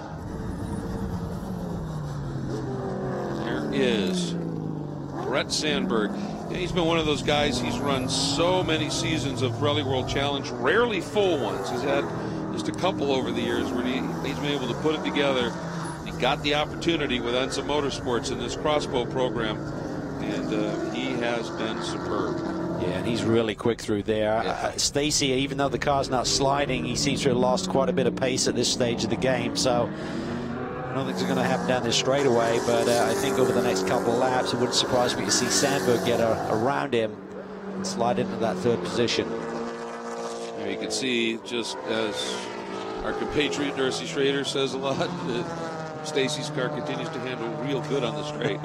There is Brett Sandberg. Yeah, he's been one of those guys. He's run so many seasons of Rally World Challenge, rarely full ones. He's had just a couple over the years where he, he's been able to put it together. He got the opportunity with Ensa Motorsports in this crossbow program, and uh, he has been superb. Yeah, and he's really quick through there. Yeah. Uh, Stacey, even though the car's not sliding, he seems to have lost quite a bit of pace at this stage of the game. So I don't think it's going to happen down this straightaway, but uh, I think over the next couple of laps, it wouldn't surprise me to see Sandberg get a, around him and slide into that third position. There you can see, just as our compatriot Darcy Schrader says a lot, that Stacey's car continues to handle real good on the straight.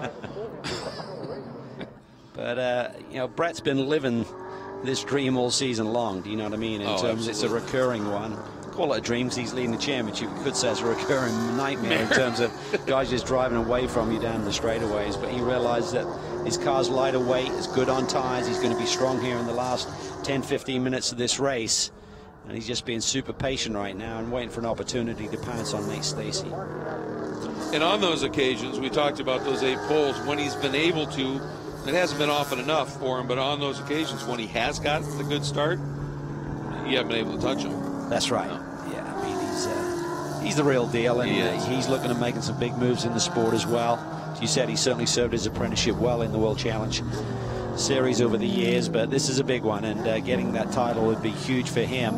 But, uh, you know, Brett's been living this dream all season long. Do you know what I mean? In oh, terms, absolutely. It's a recurring one. Call it a dream because he's leading the championship. You could say it's a recurring nightmare in terms of guys just driving away from you down the straightaways. But he realized that his car's lighter weight, is good on tires. He's going to be strong here in the last ten, fifteen minutes of this race. And he's just being super patient right now and waiting for an opportunity to pounce on Nate Stacey. And on those occasions, we talked about those eight poles, when he's been able to, it hasn't been often enough for him, but on those occasions when he has got the good start, you haven't been able to touch him. That's right. No. Yeah, I mean, he's, uh, he's the real deal, and he uh, he's looking at making some big moves in the sport as well. As you said, he certainly served his apprenticeship well in the World Challenge. series over the years, but this is a big one, and uh, getting that title would be huge for him.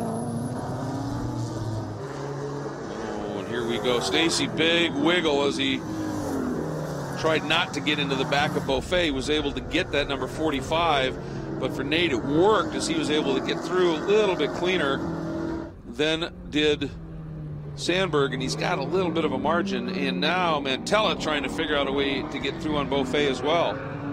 Oh, and here we go. Stacy, big wiggle as he tried not to get into the back of Beaufet. He was able to get that number forty-five, but for Nate it worked as he was able to get through a little bit cleaner than did Sandberg, and he's got a little bit of a margin. And now Mantella trying to figure out a way to get through on Beaufet as well.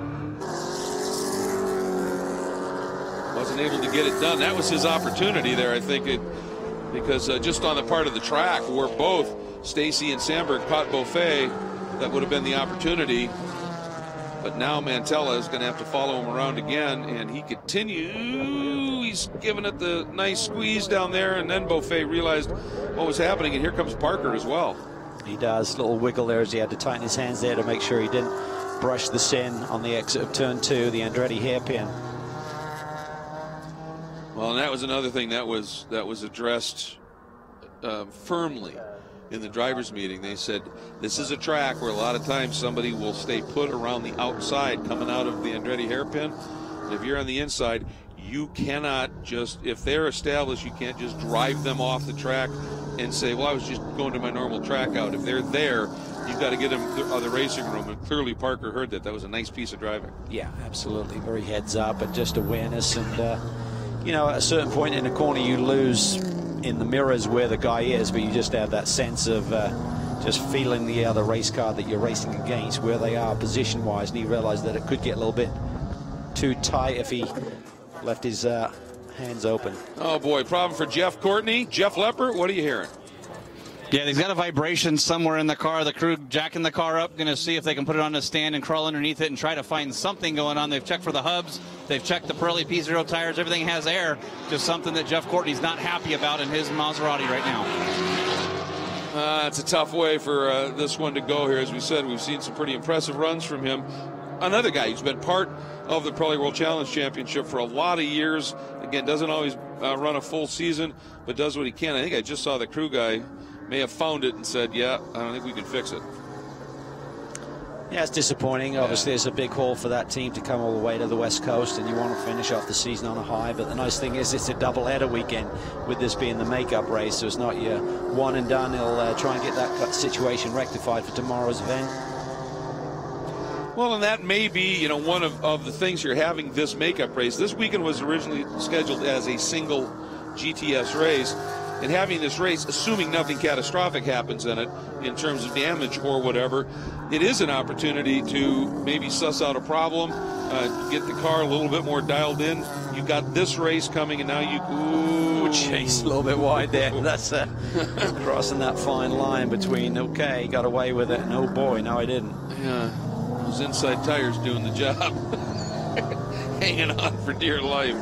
Wasn't able to get it done. That was his opportunity there, I think, it, because uh, just on the part of the track where both Stacy and Sandberg caught Beaufet, that would have been the opportunity. But now Mantella is going to have to follow him around again, and he continues. He's giving it the nice squeeze down there, and then Beaufet realized what was happening, and here comes Parker as well. He does. Little wiggle there as he had to tighten his hands there to make sure he didn't brush the sin on the exit of turn two, the Andretti hairpin. Well, and that was another thing that was that was addressed uh, firmly in the drivers' meeting. They said this is a track where a lot of times somebody will stay put around the outside coming out of the Andretti hairpin. And if you're on the inside, you cannot just, if they're established, you can't just drive them off the track and say, well, I was just going to my normal track out. If they're there, you've got to get them out of the racing room. And clearly Parker heard that. That was a nice piece of driving. Yeah, absolutely. Very heads up and just awareness. And, uh, you know, at a certain point in the corner, you lose in the mirrors where the guy is, but you just have that sense of uh, just feeling the other race car that you're racing against, where they are position-wise, and he realized that it could get a little bit too tight if he left his uh, hands open. Oh, boy, problem for Jeff Courtney. Jeff Lepper, what are you hearing? Yeah, they've got a vibration somewhere in the car. The crew jacking the car up, going to see if they can put it on a stand and crawl underneath it and try to find something going on. They've checked for the hubs. They've checked the Pirelli P zero tires. Everything has air. Just something that Jeff Courtney's not happy about in his Maserati right now. Uh, it's a tough way for uh, this one to go here. As we said, we've seen some pretty impressive runs from him. Another guy who's been part of the Pirelli World Challenge Championship for a lot of years. Again, doesn't always uh, run a full season, but does what he can. I think I just saw the crew guy may have found it and said, yeah, I don't think we can fix it. Yeah, it's disappointing. Obviously, it's a big haul for that team to come all the way to the West Coast, and you want to finish off the season on a high. But the nice thing is it's a double-header weekend, with this being the makeup race, so it's not your one and done. He'll uh, try and get that situation rectified for tomorrow's event. Well, and that may be, you know, one of, of the things you're having this makeup race. This weekend was originally scheduled as a single G T S race. And having this race, assuming nothing catastrophic happens in it in terms of damage or whatever, it is an opportunity to maybe suss out a problem, uh, get the car a little bit more dialed in. You've got this race coming, and now you ooh, Chase a little bit wide there. That's uh, crossing that fine line between, okay, got away with it, and oh boy, no, I didn't. Yeah, those inside tires doing the job. Hanging on for dear life.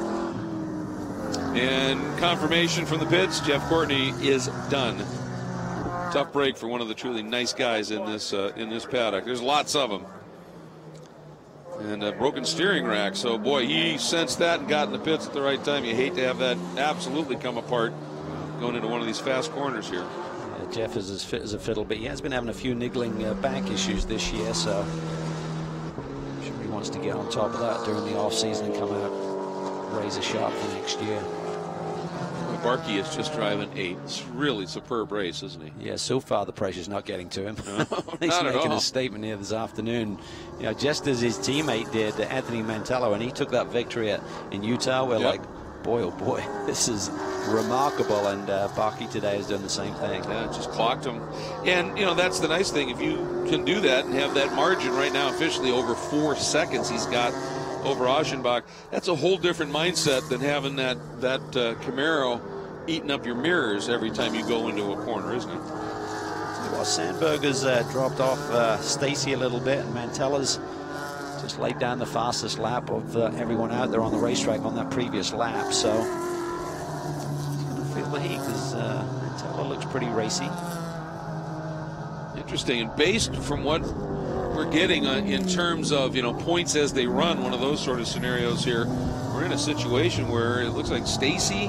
And confirmation from the pits, Jeff Courtney is done. Tough break for one of the truly nice guys in this uh, in this paddock. There's lots of them. And a broken steering rack. So, boy, he sensed that and got in the pits at the right time. You hate to have that absolutely come apart going into one of these fast corners here. Yeah, Jeff is as fit as a fiddle, but he has been having a few niggling uh, back issues this year, so I'm sure he wants to get on top of that during the off-season and come out razor sharp for next year. Barkey is just driving a really superb race, isn't he? Yeah, so far the pressure's not getting to him. No, He's not at making all. a statement here this afternoon. You know, just as his teammate did, Anthony Mantello, and he took that victory at, in Utah. We're Yep. like, boy, oh boy, this is remarkable. And uh, Barkey today has done the same thing. Yeah, just clocked him. And, you know, that's the nice thing. If you can do that and have that margin right now officially over four seconds he's got over Aschenbach, that's a whole different mindset than having that, that uh, Camaro eating up your mirrors every time you go into a corner, isn't it? Well, Sandberg has uh, dropped off uh, Stacy a little bit, and Mantella's just laid down the fastest lap of uh, everyone out there on the racetrack on that previous lap. So he's going to feel the heat because uh, Mantella looks pretty racy. Interesting. And based from what we're getting uh, in terms of, you know, points as they run, one of those sort of scenarios here, we're in a situation where it looks like Stacy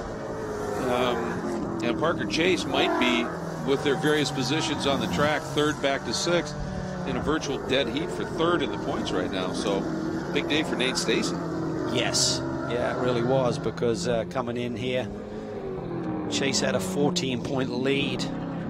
Um, and Parker Chase might be, with their various positions on the track, third back to sixth, in a virtual dead heat for third in the points right now. So big day for Nate Stacy. Yes, yeah, it really was, because uh, coming in here, Chase had a fourteen point lead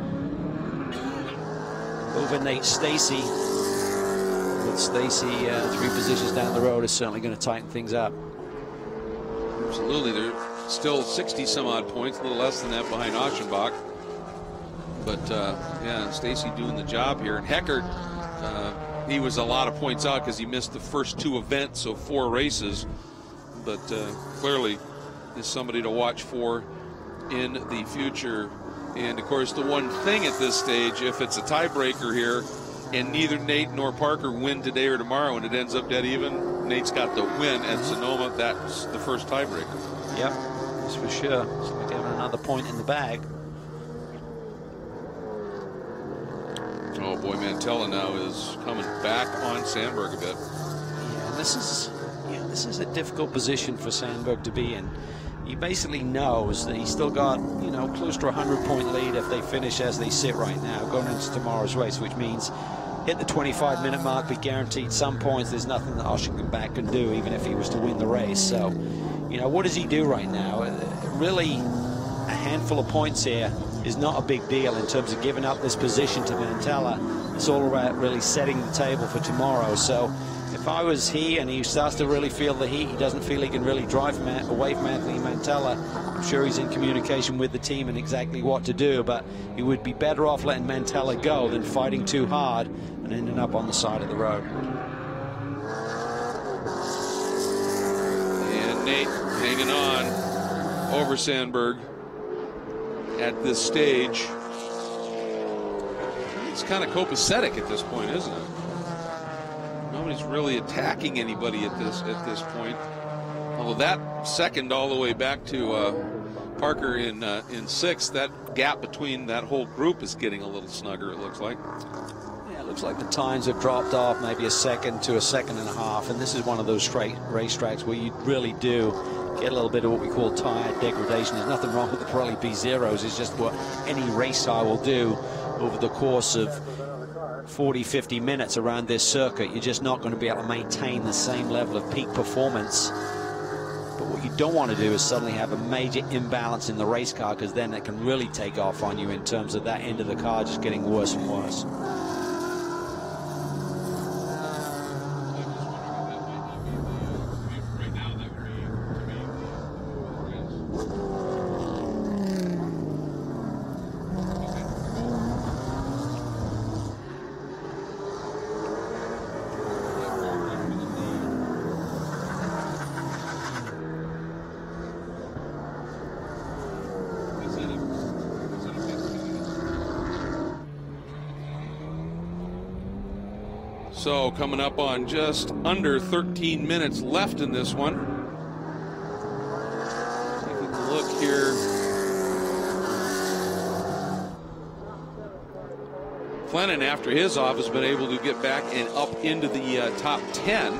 over Nate Stacy. But Stacy, uh, three positions down the road, is certainly going to tighten things up. Absolutely. They're still sixty some odd points, a little less than that behind Aschenbach. But uh, yeah, Stacy doing the job here. And Heckert, uh, he was a lot of points out because he missed the first two events, so four races. But uh, clearly is somebody to watch for in the future. And of course, the one thing at this stage, if it's a tiebreaker here and neither Nate nor Parker win today or tomorrow and it ends up dead even, Nate's got the win at Sonoma. That's the first tiebreaker. Yep, that's for sure. So we're getting another point in the bag. Oh boy, Mantella now is coming back on Sandberg a bit. Yeah, and this is, yeah, this is a difficult position for Sandberg to be in. He basically knows that he's still got, you know, close to a hundred point lead if they finish as they sit right now, going into tomorrow's race, which means hit the twenty-five minute mark, be guaranteed some points. There's nothing that Aschenbach can do, even if he was to win the race. So, you know, what does he do right now? Really, a handful of points here is not a big deal in terms of giving up this position to Mantella. It's all about really setting the table for tomorrow. So if I was he and he starts to really feel the heat, he doesn't feel he can really drive Man away from Anthony Mantella, I'm sure he's in communication with the team and exactly what to do, but he would be better off letting Mantella go than fighting too hard and ending up on the side of the road. And Nate hanging on over Sandberg at this stage. It's kind of copacetic at this point, isn't it? Nobody's really attacking anybody at this at this point. Although that second all the way back to uh, Parker in uh, in sixth, that gap between that whole group is getting a little snugger, it looks like. Yeah, it looks like the times have dropped off maybe a second to a second and a half, and this is one of those straight racetracks where you really do get a little bit of what we call tire degradation. There's nothing wrong with the Pirelli B zeros. It's just what any race car will do over the course of forty, fifty minutes around this circuit. You're just not going to be able to maintain the same level of peak performance. But what you don't want to do is suddenly have a major imbalance in the race car, because then it can really take off on you in terms of that end of the car just getting worse and worse. So coming up on just under thirteen minutes left in this one. Take a look here. Glennon, after his off, has been able to get back and up into the uh, top ten.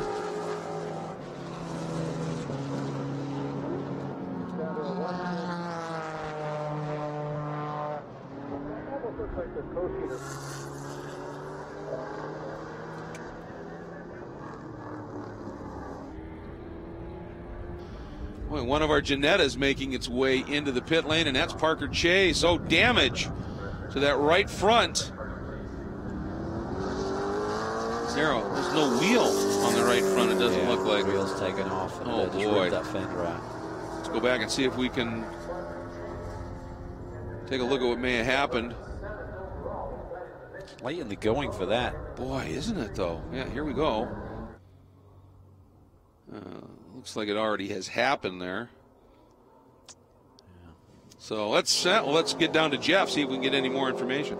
Boy, one of our Ginettas making its way into the pit lane, and that's Parker Chase. Oh, damage to that right front. Zero. There's no wheel on the right front, it doesn't yeah, look like. The wheel's taken off. And oh, just boy. ripped that fender out. Let's go back and see if we can take a look at what may have happened. Late in the going for that. Boy, isn't it, though? Yeah, here we go. Uh, looks like it already has happened there. Yeah. So let's uh, let's get down to Jeff, see if we can get any more information.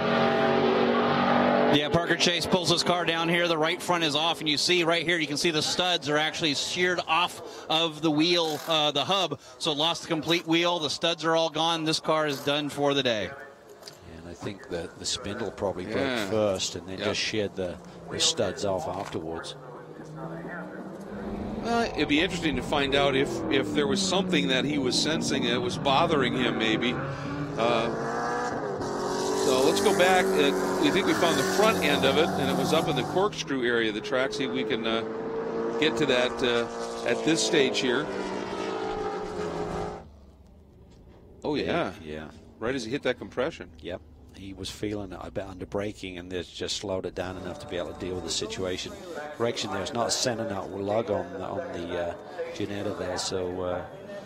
Yeah, Parker Chase pulls his car down here. The right front is off, and you see right here, you can see the studs are actually sheared off of the wheel, uh, the hub. So lost the complete wheel. The studs are all gone. This car is done for the day. And I think the, the spindle probably yeah. broke first, and then yep. just sheared the, the studs off afterwards. Well, it'd be interesting to find out if, if there was something that he was sensing that was bothering him, maybe. Uh, So let's go back. Uh, we think we found the front end of it, and it was up in the corkscrew area of the track. See if we can uh, get to that uh, at this stage here. Oh, yeah. Yeah. Right as he hit that compression. Yep. He was feeling it, I bet, under braking, and this just slowed it down enough to be able to deal with the situation. Correction, there's not a center nut lug on, on the uh, Ginetta there, so... Uh,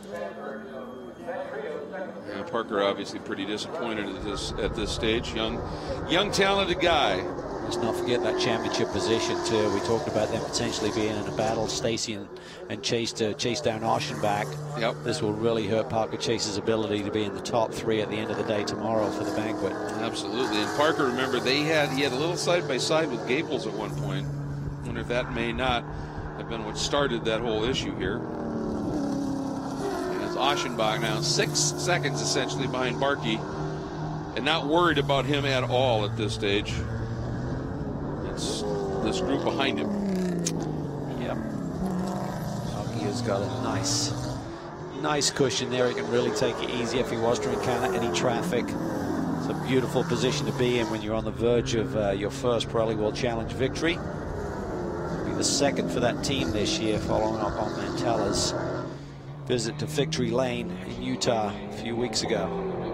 yeah, Parker obviously pretty disappointed at this at this stage. Young, young, talented guy. Let's not forget that championship position too. We talked about them potentially being in a battle, Stacey and, and Chase to chase down Aschenbach. Yep. This will really hurt Parker Chase's ability to be in the top three at the end of the day tomorrow for the banquet. Absolutely. And Parker, remember, they had he had a little side by side with Gaples at one point. I wonder if that may not have been what started that whole issue here. And it's Aschenbach now six seconds essentially behind Barkey, and not worried about him at all at this stage. It's this group behind him. Yep. Barkey has got a nice, nice cushion there. He can really take it easy if he was to encounter any traffic. It's a beautiful position to be in when you're on the verge of uh, your first Pirelli World Challenge victory. It'll be the second for that team this year, following up on Mantella's visit to Victory Lane in Utah a few weeks ago.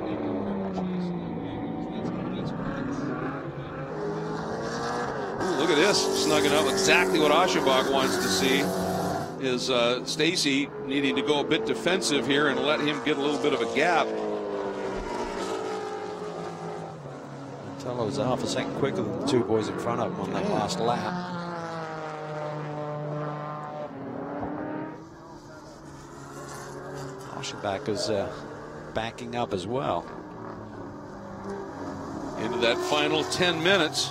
Look at this, snugging up exactly what Aschenbach wants to see. Is uh, Stacey needing to go a bit defensive here and let him get a little bit of a gap. Mantella was half a second quicker than the two boys in front of him on that yeah. last lap. Aschenbach is uh, backing up as well. Into that final ten minutes.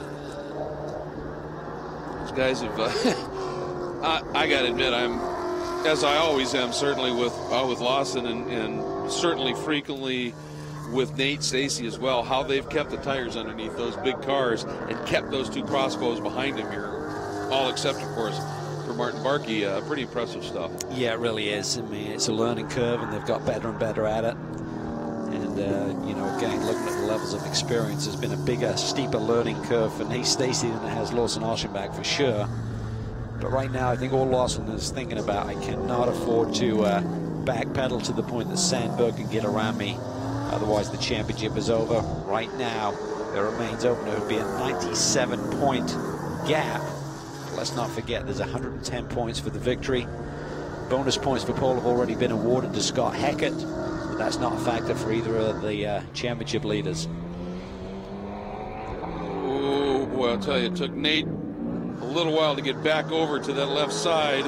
Guys have uh, I, I gotta admit, I'm, as I always am, certainly with uh, with Lawson and, and certainly frequently with Nate Stacey as well, how they've kept the tires underneath those big cars and kept those two crossbows behind him here, all except of course for Martin Barkey. Uh, pretty impressive stuff. Yeah, it really is. I mean, it's a learning curve and they've got better and better at it. And, uh, you know, again, looking at the levels of experience, there's been a bigger, steeper learning curve for Nate Stacey than it has Lawson Aschenbach for sure. But right now, I think all Lawson is thinking about, I cannot afford to uh, backpedal to the point that Sandberg can get around me. Otherwise, the championship is over. Right now, there remains open. It would be a ninety-seven point gap. But let's not forget, there's one hundred ten points for the victory. Bonus points for Paul have already been awarded to Scott Heckert. That's not a factor for either of the uh, championship leaders. Oh boy, I'll tell you, it took Nate a little while to get back over to that left side.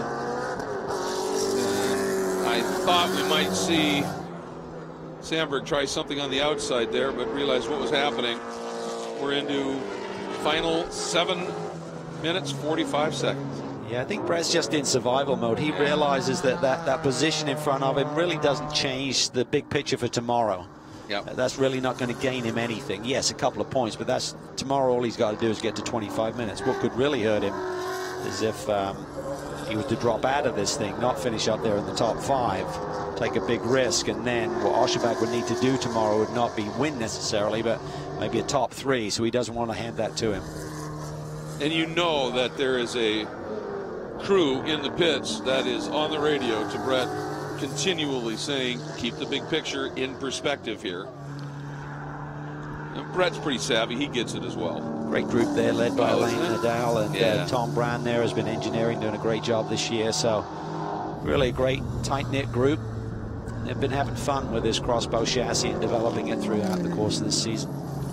And I thought we might see Sandberg try something on the outside there, but realized what was happening. We're into final seven minutes, forty-five seconds. Yeah, I think Brett's just in survival mode. He realizes that, that that position in front of him really doesn't change the big picture for tomorrow. Yep. Uh, that's really not going to gain him anything. Yes, a couple of points, but that's tomorrow all he's got to do is get to twenty-five minutes. What could really hurt him is if um, he was to drop out of this thing, not finish up there in the top five, take a big risk, and then what Aschenbach would need to do tomorrow would not be win necessarily, but maybe a top three, so he doesn't want to hand that to him. And you know that there is a crew in the pits that is on the radio to Brett continually saying, keep the big picture in perspective here. And Brett's pretty savvy. He gets it as well. Great group there led by oh, Elaine Nadal, and yeah. uh, Tom Brown there has been engineering, doing a great job this year. So really a great tight-knit group. They've been having fun with this crossbow chassis and developing it throughout the course of this season.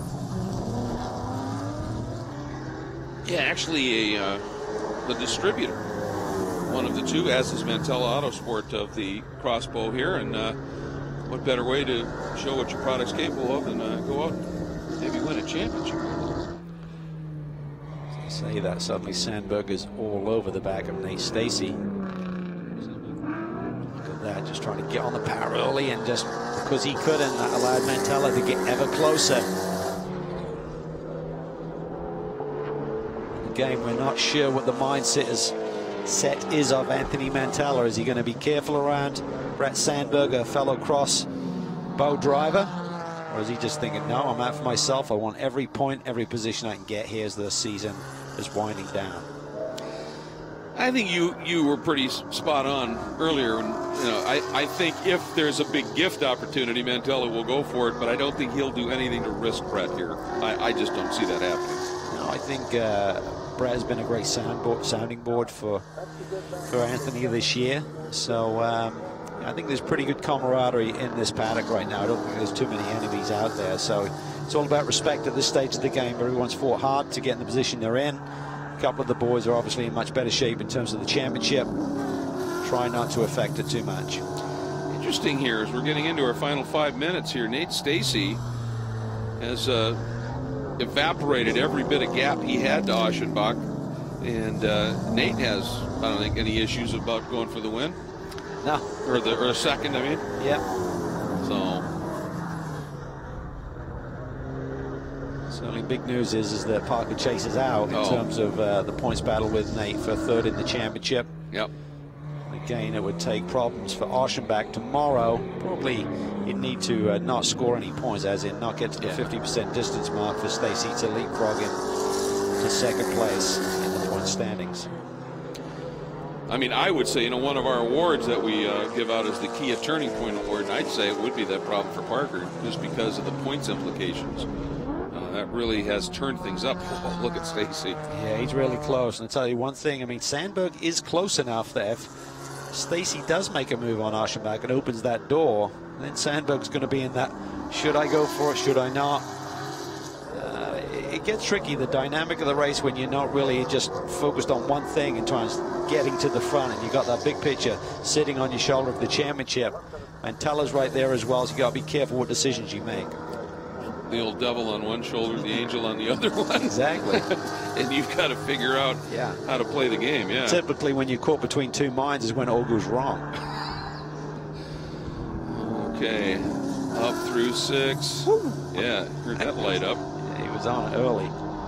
Yeah, actually a uh, the distributor, one of the two, as is Mantella Autosport of the crossbow here, and uh, what better way to show what your product's capable of than uh, go out and maybe win a championship. As I say that, suddenly Sandberg is all over the back of Nate Stacey. Look at that, just trying to get on the power early, and just because he couldn't, that allowed Mantella to get ever closer. Again, we're not sure what the mindset is set is of Anthony Mantella. Is he going to be careful around Brett Sandberg, a fellow cross bow driver? Or is he just thinking, no, I'm out for myself. I want every point, every position I can get here as the season is winding down. I think you you were pretty spot on earlier. And, you know, I, I think if there's a big gift opportunity, Mantella will go for it, but I don't think he'll do anything to risk Brett here. I, I just don't see that happening. No, I think uh, Brett has been a great sound board, sounding board for for Anthony this year. So um, I think there's pretty good camaraderie in this paddock right now. I don't think there's too many enemies out there. So it's all about respect at this stage of the game. Everyone's fought hard to get in the position they're in. A couple of the boys are obviously in much better shape in terms of the championship. Try not to affect it too much. Interesting here as we're getting into our final five minutes here. Nate Stacey has uh, evaporated every bit of gap he had to Aschenbach. And uh, Nate has, I don't think, any issues about going for the win. No. Or the or a second, I mean. Yeah. So. Certainly big news is, is that Parker chases out in oh. terms of uh, the points battle with Nate for third in the championship. Yep. Again, it would take problems for Aschenbach tomorrow. Probably he'd need to uh, not score any points, as in not get to the fifty percent yeah. distance mark for Stacey to leapfrog him to second place in the point standings. I mean, I would say, you know, one of our awards that we uh, give out is the Kia Turning Point Award, and I'd say it would be that problem for Parker just because of the points implications. Uh, that really has turned things up. Oh, look at Stacey. Yeah, he's really close. And I'll tell you one thing, I mean, Sandberg is close enough that if Stacey does make a move on Aschenbach and opens that door, then Sandberg's going to be in that, should I go for it, should I not? Uh, it gets tricky, the dynamic of the race, when you're not really just focused on one thing and trying to getting to the front, and you got that big picture sitting on your shoulder of the championship. And Teller's right there as well, so you got to be careful what decisions you make. The old devil on one shoulder, the angel on the other one. Exactly. And you've got to figure out yeah. how to play the game, yeah. Typically when you're caught between two minds is when it all goes wrong. Okay, up through six. Woo. Yeah, heard that light up. Yeah, he was on early.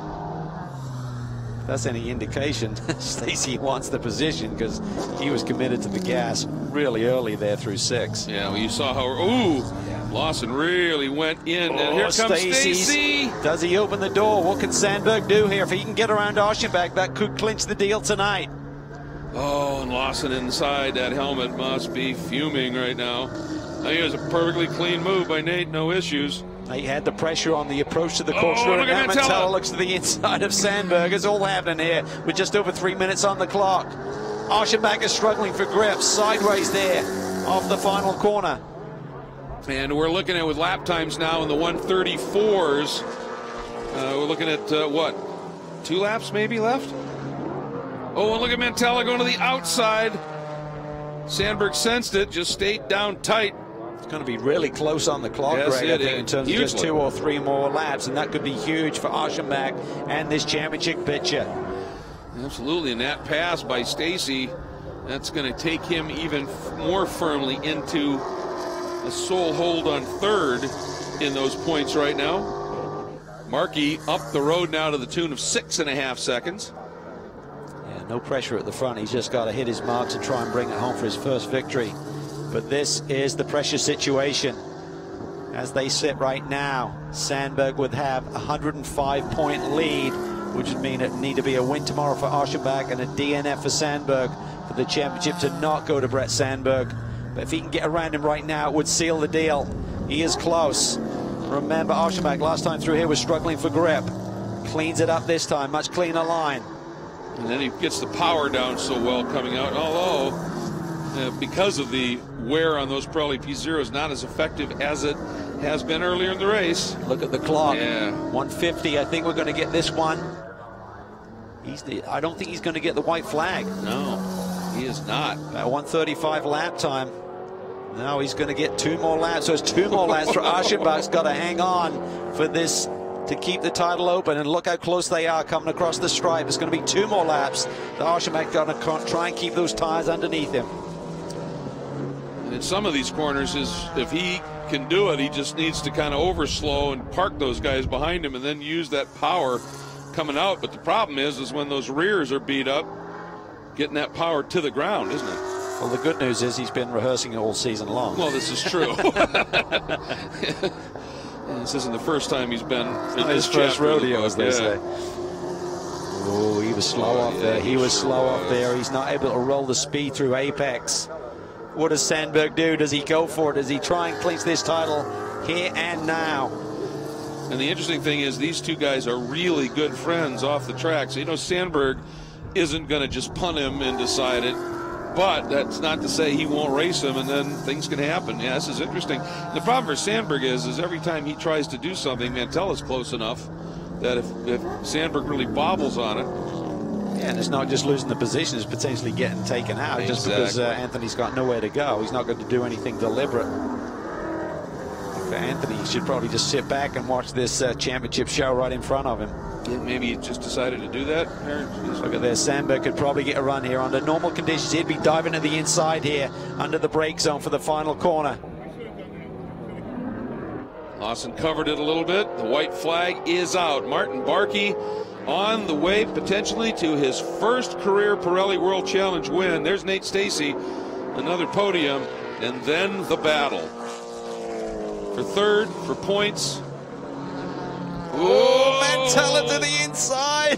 If that's any indication, Stacey wants the position because he was committed to the gas really early there through six. Yeah, well, you saw how, ooh, yeah. Lawson really went in, oh, and here comes Stacey. Does he open the door? What can Sandberg do here? If he can get around Aschenbach, that could clinch the deal tonight. Oh, and Lawson inside that helmet must be fuming right now. I think it was a perfectly clean move by Nate, no issues. He had the pressure on the approach to the corkscrew, oh, and now Mantella looks to the inside of Sandberg. It's all happening here with just over three minutes on the clock. Aschenbach is struggling for grip, sideways there off the final corner. And we're looking at with lap times now in the one thirty-fours. Uh, we're looking at uh, what, two laps maybe left? Oh, and look at Mantella going to the outside. Sandberg sensed it, just stayed down tight. It's going to be really close on the clock, yes, Greg, it I think, is. in terms Hugely. of just two or three more laps, and that could be huge for Aschenbach and this championship picture. Absolutely, and that pass by Stacey, that's going to take him even more firmly into a sole hold on third in those points right now. Markey up the road now to the tune of six and a half seconds. Yeah, no pressure at the front. He's just got to hit his marks and try and bring it home for his first victory. But this is the pressure situation. As they sit right now, Sandberg would have a one hundred five point lead, which would mean it would need to be a win tomorrow for Aschenbach and a D N F for Sandberg for the championship to not go to Brett Sandberg. But if he can get around him right now, it would seal the deal. He is close. Remember, Aschenbach last time through here was struggling for grip. Cleans it up this time, much cleaner line. And then he gets the power down so well coming out, although uh, because of the wear on those Pirelli P zeros, not as effective as it has been earlier in the race. Look at the clock. Yeah. one fifty. I think we're going to get this one. He's the, I don't think he's going to get the white flag. No, he is not. At one thirty-five lap time. Now he's going to get two more laps. So it's two more laps for Aschenbach's got to hang on for this to keep the title open. And look how close they are coming across the stripe. It's going to be two more laps. The Aschenbach got to try and keep those tires underneath him. And in some of these corners, is if he can do it, he just needs to kind of overslow and park those guys behind him and then use that power coming out. But the problem is, is when those rears are beat up, getting that power to the ground, isn't it? Well, the good news is he's been rehearsing it all season long. Well, this is true. This isn't the first time he's been in Not this his first rodeo, rodeo, as they yeah. say. Oh, he was slow Oh, off yeah, there. He he was sure slow off was. there. He's not able to roll the speed through apex. What does Sandberg do? Does he go for it? Does he try and clinch this title here and now? And the interesting thing is these two guys are really good friends off the track. So, you know, Sandberg isn't going to just punt him and decide it. But that's not to say he won't race him, and then things can happen. Yeah, this is interesting. The problem for Sandberg is, is every time he tries to do something, Mantella's close enough that if, if Sandberg really bobbles on it. Yeah, and it's not just losing the position, it's potentially getting taken out just because uh, Anthony's got nowhere to go. He's not going to do anything deliberate. For Anthony, he should probably just sit back and watch this uh, championship show right in front of him. Yeah, maybe he just decided to do that. Look at this. Sandberg could probably get a run here. Under normal conditions, he'd be diving to the inside here under the brake zone for the final corner. Lawson covered it a little bit. The white flag is out. Martin Barkey on the way potentially to his first career Pirelli World Challenge win. There's Nate Stacey, another podium, and then the battle. For third, for points. Oh, Mantella to the inside.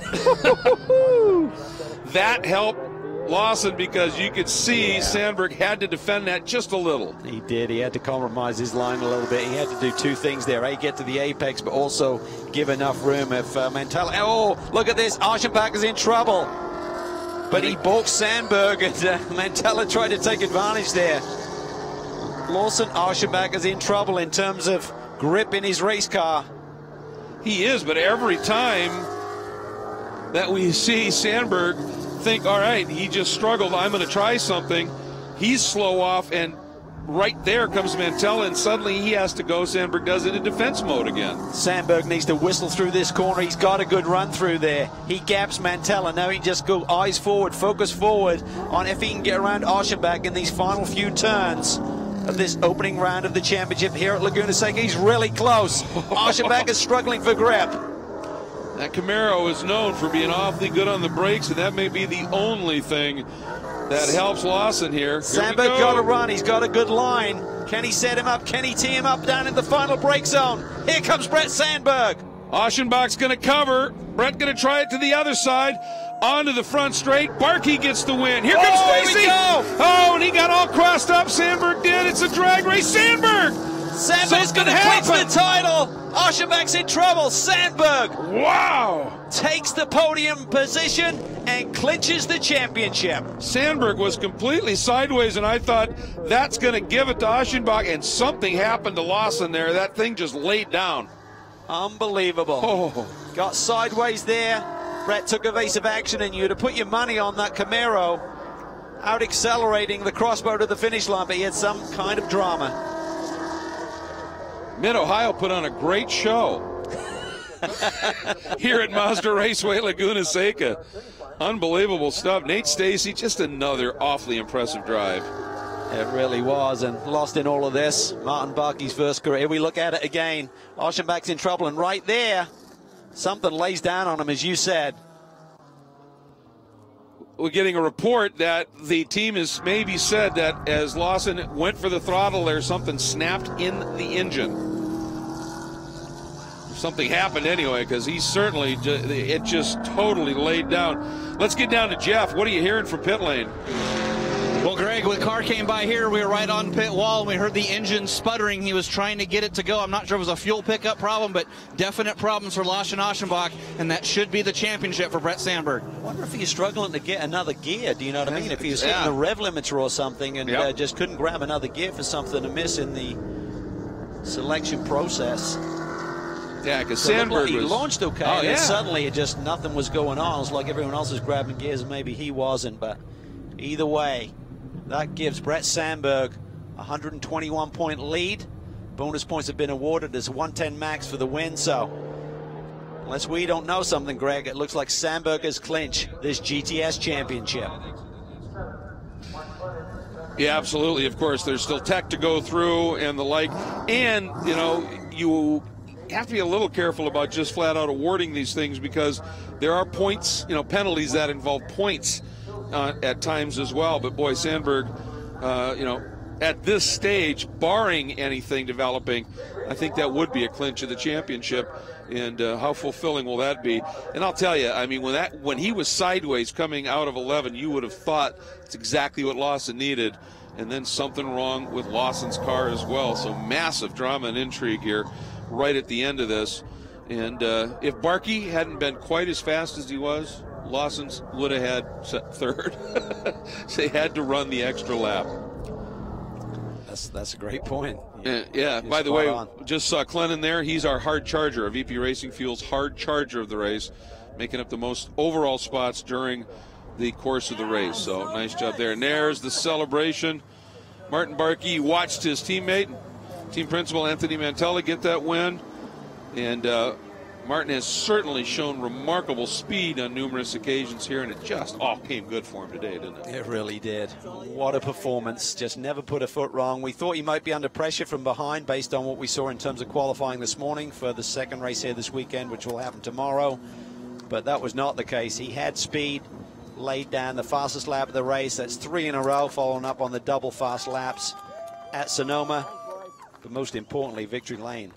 That helped Lawson because you could see yeah. Sandberg had to defend that just a little. He did. He had to compromise his line a little bit. He had to do two things there. A, get to the apex, but also give enough room if uh, Mantella... Oh, look at this. Aschenbach is in trouble. But he balked Sandberg, and uh, Mantella tried to take advantage there. Lawson Aschenbach is in trouble in terms of grip in his race car. He is, but every time that we see Sandberg think, all right, he just struggled, I'm going to try something, he's slow off, and right there comes Mantella, and suddenly he has to go. Sandberg does it in defense mode again. Sandberg needs to whistle through this corner. He's got a good run through there. He gaps Mantella. Now he just go eyes forward, focus forward on if he can get around Aschenbach in these final few turns of this opening round of the championship here at Laguna Seca. He's really close. Aschenbach is struggling for grip. That Camaro is known for being awfully good on the brakes, and that may be the only thing that helps Lawson here. Here Sandberg go. got a run. He's got a good line. Can he set him up? Can he tee him up down in the final brake zone? Here comes Brett Sandberg. Aschenbach's going to cover. Brett going to try it to the other side. Onto the front straight. Barkey gets the win. Here comes Oh, here we Stacey. go. Oh, and he got all crossed up. Sandberg did. It's a drag race. Sandberg. Sandberg's going to clinch the title. Aschenbach's in trouble. Sandberg Wow. takes the podium position and clinches the championship. Sandberg was completely sideways, and I thought that's going to give it to Aschenbach, and something happened to Lawson there. That thing just laid down. Unbelievable. Oh. Got sideways there. Brett took evasive action, and you'd have put your money on that Camaro out accelerating the crossbow to the finish line, but he had some kind of drama. Mid-Ohio put on a great show here at Mazda Raceway Laguna Seca. Unbelievable stuff. Nate Stacey, just another awfully impressive drive. It really was, and lost in all of this. Martin Barkey's first career. Here we look at it again. Aschenbach's in trouble, and right there, something lays down on him, as you said. We're getting a report that the team has maybe said that as Lawson went for the throttle there, something snapped in the engine. Something happened anyway, because he certainly, it just totally laid down. Let's get down to Jeff. What are you hearing from pit lane? Well, Greg, when the car came by here, we were right on pit wall, and we heard the engine sputtering. He was trying to get it to go. I'm not sure if it was a fuel pickup problem, but definite problems for Lawson Aschenbach, and that should be the championship for Brett Sandberg. I wonder if he's struggling to get another gear. Do you know what I mean? If he was hitting Yeah. the rev limiter or something and Yep. uh, just couldn't grab another gear for something to miss in the selection process. Yeah, because So it looked like Sandberg he was launched okay, Oh, and yeah. then suddenly it just nothing was going on. It was like everyone else was grabbing gears, and maybe he wasn't. But either way, that gives Brett Sandberg a one hundred twenty-one point lead. Bonus points have been awarded as one ten max for the win. So unless we don't know something, Greg, it looks like Sandberg has clinched this G T S championship. Yeah, absolutely. Of course, there's still tech to go through and the like. And, you know, you have to be a little careful about just flat out awarding these things, because there are points, you know, penalties that involve points uh, at times as well. But boy, Sandberg, uh, you know, at this stage, barring anything developing, I think that would be a clinch of the championship. And uh, how fulfilling will that be? And I'll tell you, I mean, when that when he was sideways coming out of eleven, you would have thought it's exactly what Lawson needed. And then something wrong with Lawson's car as well. So massive drama and intrigue here right at the end of this. And uh, if Barkey hadn't been quite as fast as he was, Lawson's would have had third. So they had to run the extra lap. That's that's a great point. Yeah, yeah. By the way, on. Just saw Clennon there. He's our hard charger, V P Racing Fuel's hard charger of the race, making up the most overall spots during the course of the race. So nice job there. And there's the celebration. Martin Barkey watched his teammate, team principal Anthony Mantella, get that win. And uh, Martin has certainly shown remarkable speed on numerous occasions here, and it just all came good for him today, didn't it? It really did. What a performance. Just never put a foot wrong. We thought he might be under pressure from behind based on what we saw in terms of qualifying this morning for the second race here this weekend, which will happen tomorrow. But that was not the case. He had speed, laid down the fastest lap of the race. That's three in a row, following up on the double fast laps at Sonoma. But most importantly, victory lane.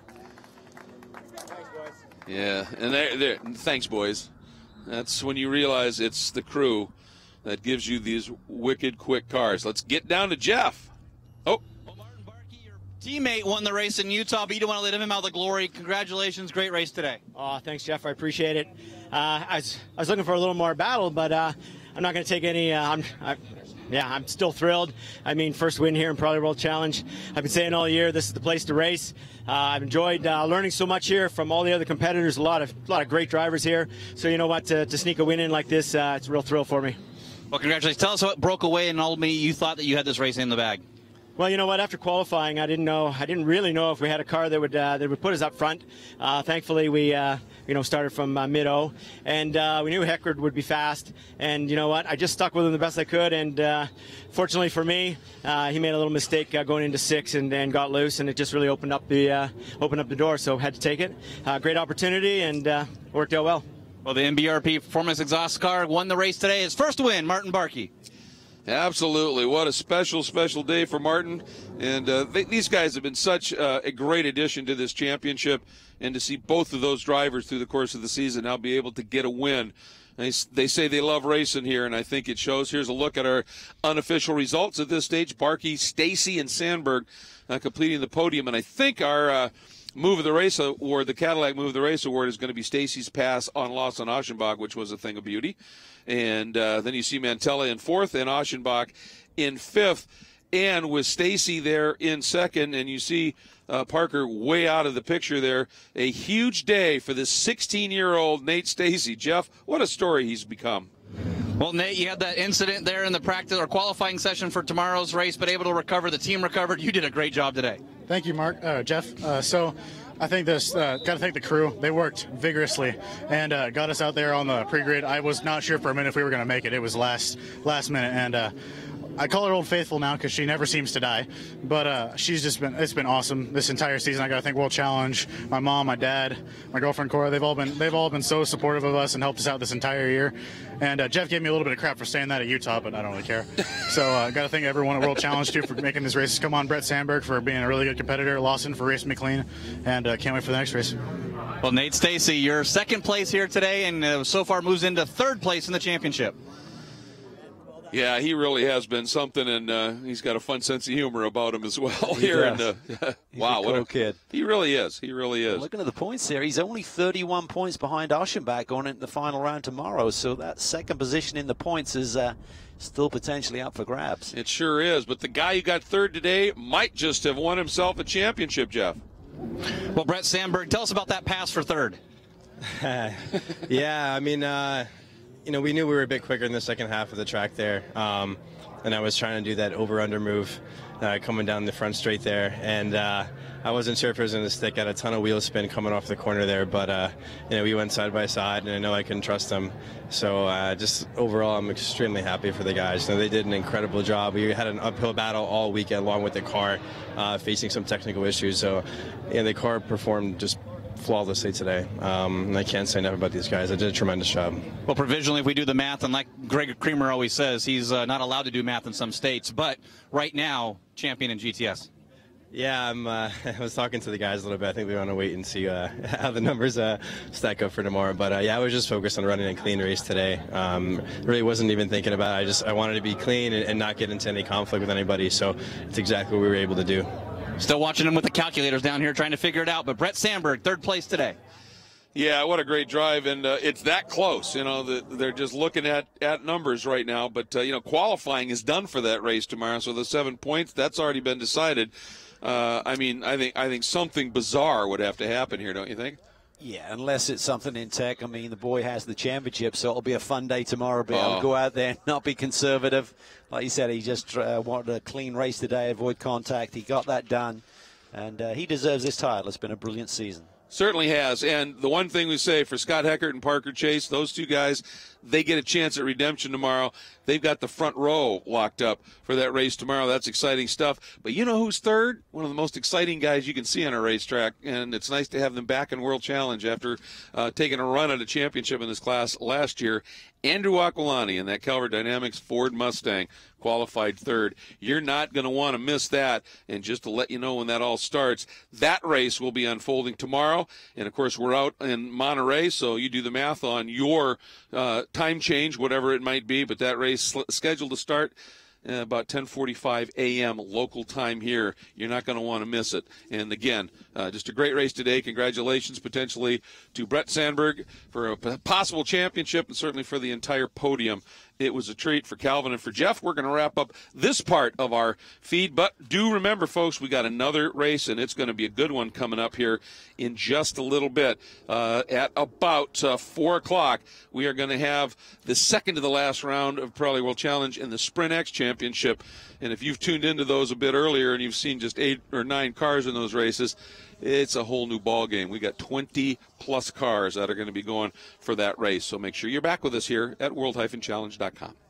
Yeah, and there, there. Thanks, boys. That's when you realize it's the crew that gives you these wicked quick cars. Let's get down to Jeff. Oh. Well, Martin Barkey, your teammate won the race in Utah, but you don't want to let him out of the glory. Congratulations, great race today. Oh, thanks, Jeff. I appreciate it. Uh, I was I was looking for a little more battle, but uh, I'm not going to take any. Uh, I'm, I, yeah, I'm still thrilled. I mean, first win here in Pirelli World Challenge. I've been saying all year this is the place to race. Uh, I've enjoyed uh, learning so much here from all the other competitors. A lot of a lot of great drivers here. So you know what, to, to sneak a win in like this, uh, it's a real thrill for me. Well, congratulations. Tell us what broke away and told me you thought that you had this race in the bag. Well, you know what? After qualifying, I didn't know. I didn't really know if we had a car that would uh, that would put us up front. Uh, thankfully, we uh, you know started from uh, mid-O, and uh, we knew Heckard would be fast. And you know what? I just stuck with him the best I could. And uh, fortunately for me, uh, he made a little mistake uh, going into six and, and got loose, and it just really opened up the uh, opened up the door. So had to take it. Uh, great opportunity, and uh, worked out well. Well, the M B R P Performance Exhaust car won the race today. His first win, Martin Barkey. Absolutely. What a special, special day for Martin. And uh, they, these guys have been such uh, a great addition to this championship. And to see both of those drivers through the course of the season now be able to get a win. They, they say they love racing here, and I think it shows. Here's a look at our unofficial results at this stage. Barkey, Stacy, and Sandberg uh, completing the podium. And I think our uh, Move of the Race award, the Cadillac Move of the Race award, is going to be Stacy's pass on Lawson Aschenbach, which was a thing of beauty. And uh, then you see Mantella in fourth and Aschenbach in fifth. And with Stacy there in second, and you see uh, Parker way out of the picture there, a huge day for this sixteen-year-old Nate Stacy. Jeff, what a story he's become. Well, Nate, you had that incident there in the practice or qualifying session for tomorrow's race, but able to recover. The team recovered. You did a great job today. Thank you, Mark, uh, Jeff. Uh, so I think this, uh, got to thank the crew. They worked vigorously and uh, got us out there on the pre-grid. I was not sure for a minute if we were going to make it. It was last last minute, and uh, I call her Old Faithful now because she never seems to die. But uh, she's just been, it's been awesome this entire season. I got to thank World Challenge, my mom, my dad, my girlfriend Cora. They've all been, they've all been so supportive of us and helped us out this entire year. And uh, Jeff gave me a little bit of crap for saying that at Utah, but I don't really care. So I uh, got to thank everyone at World Challenge too for making these races come on. Brett Sandberg for being a really good competitor, Lawson for racing me clean, and uh, can't wait for the next race. Well, Nate Stacy, you're second place here today, and uh, so far moves into third place in the championship. Yeah, he really has been something, and uh, he's got a fun sense of humor about him as well. He here, does. and uh, He's wow, a what cool a kid. He really is. He really is. Looking at the points here, he's only thirty-one points behind Aschenbach going into the final round tomorrow. So that second position in the points is uh, still potentially up for grabs. It sure is. But the guy who got third today might just have won himself a championship, Jeff. Well, Brett Sandberg, tell us about that pass for third. Yeah, I mean, uh, you know, we knew we were a bit quicker in the second half of the track there. Um, and I was trying to do that over-under move uh, coming down the front straight there. And uh, I wasn't sure if it was going to stick. Had a ton of wheel spin coming off the corner there. But, uh, you know, we went side by side, and I know I can trust them. So uh, just overall, I'm extremely happy for the guys. You know, they did an incredible job. We had an uphill battle all weekend along with the car, uh, facing some technical issues. So, you know, the car performed just flawlessly today. Um, and I can't say enough about these guys. They did a tremendous job. Well, provisionally, if we do the math, and like Greg Creamer always says, he's uh, not allowed to do math in some states, but right now, champion in G T S. Yeah, I'm, uh, I was talking to the guys a little bit. I think we want to wait and see uh, how the numbers uh, stack up for tomorrow. But uh, yeah, I was just focused on running a clean race today. Um, really wasn't even thinking about it. I just I wanted to be clean and, and not get into any conflict with anybody. So it's exactly what we were able to do. Still watching him with the calculators down here trying to figure it out. But Brett Sandberg, third place today. Yeah, what a great drive, and uh, it's that close. You know, the, they're just looking at, at numbers right now. But, uh, you know, qualifying is done for that race tomorrow, so the seven points, that's already been decided. Uh, I mean, I think I think something bizarre would have to happen here, don't you think? Yeah, unless it's something in tech. I mean, the boy has the championship, so it'll be a fun day tomorrow. Be able oh. to go out there and not be conservative. Like you said, he just uh, wanted a clean race today, avoid contact. He got that done, and uh, he deserves this title. It's been a brilliant season. Certainly has. And the one thing we say for Scott Heckert and Parker Chase, those two guys, they get a chance at redemption tomorrow. They've got the front row locked up for that race tomorrow. That's exciting stuff. But you know who's third? One of the most exciting guys you can see on a racetrack. And it's nice to have them back in World Challenge after uh, taking a run at a championship in this class last year. Andrew Aquilani in that Calvert Dynamics Ford Mustang qualified third. You're not going to want to miss that. And just to let you know when that all starts, that race will be unfolding tomorrow. And, of course, we're out in Monterey, so you do the math on your uh, time change, whatever it might be. But that race sl- scheduled to start Uh, about ten forty-five a m local time here. You're not going to want to miss it. And again, uh, just a great race today. Congratulations potentially to Brett Sandberg for a p- possible championship and certainly for the entire podium. It was a treat for Calvin and for Jeff. We're going to wrap up this part of our feed. But do remember, folks, we got another race, and it's going to be a good one coming up here in just a little bit. Uh, at about uh, four o'clock, we are going to have the second to the last round of Pirelli World Challenge in the Sprint X Championship. And if you've tuned into those a bit earlier and you've seen just eight or nine cars in those races, it's a whole new ball game. We got twenty plus cars that are going to be going for that race. So make sure you're back with us here at world dash challenge dot com.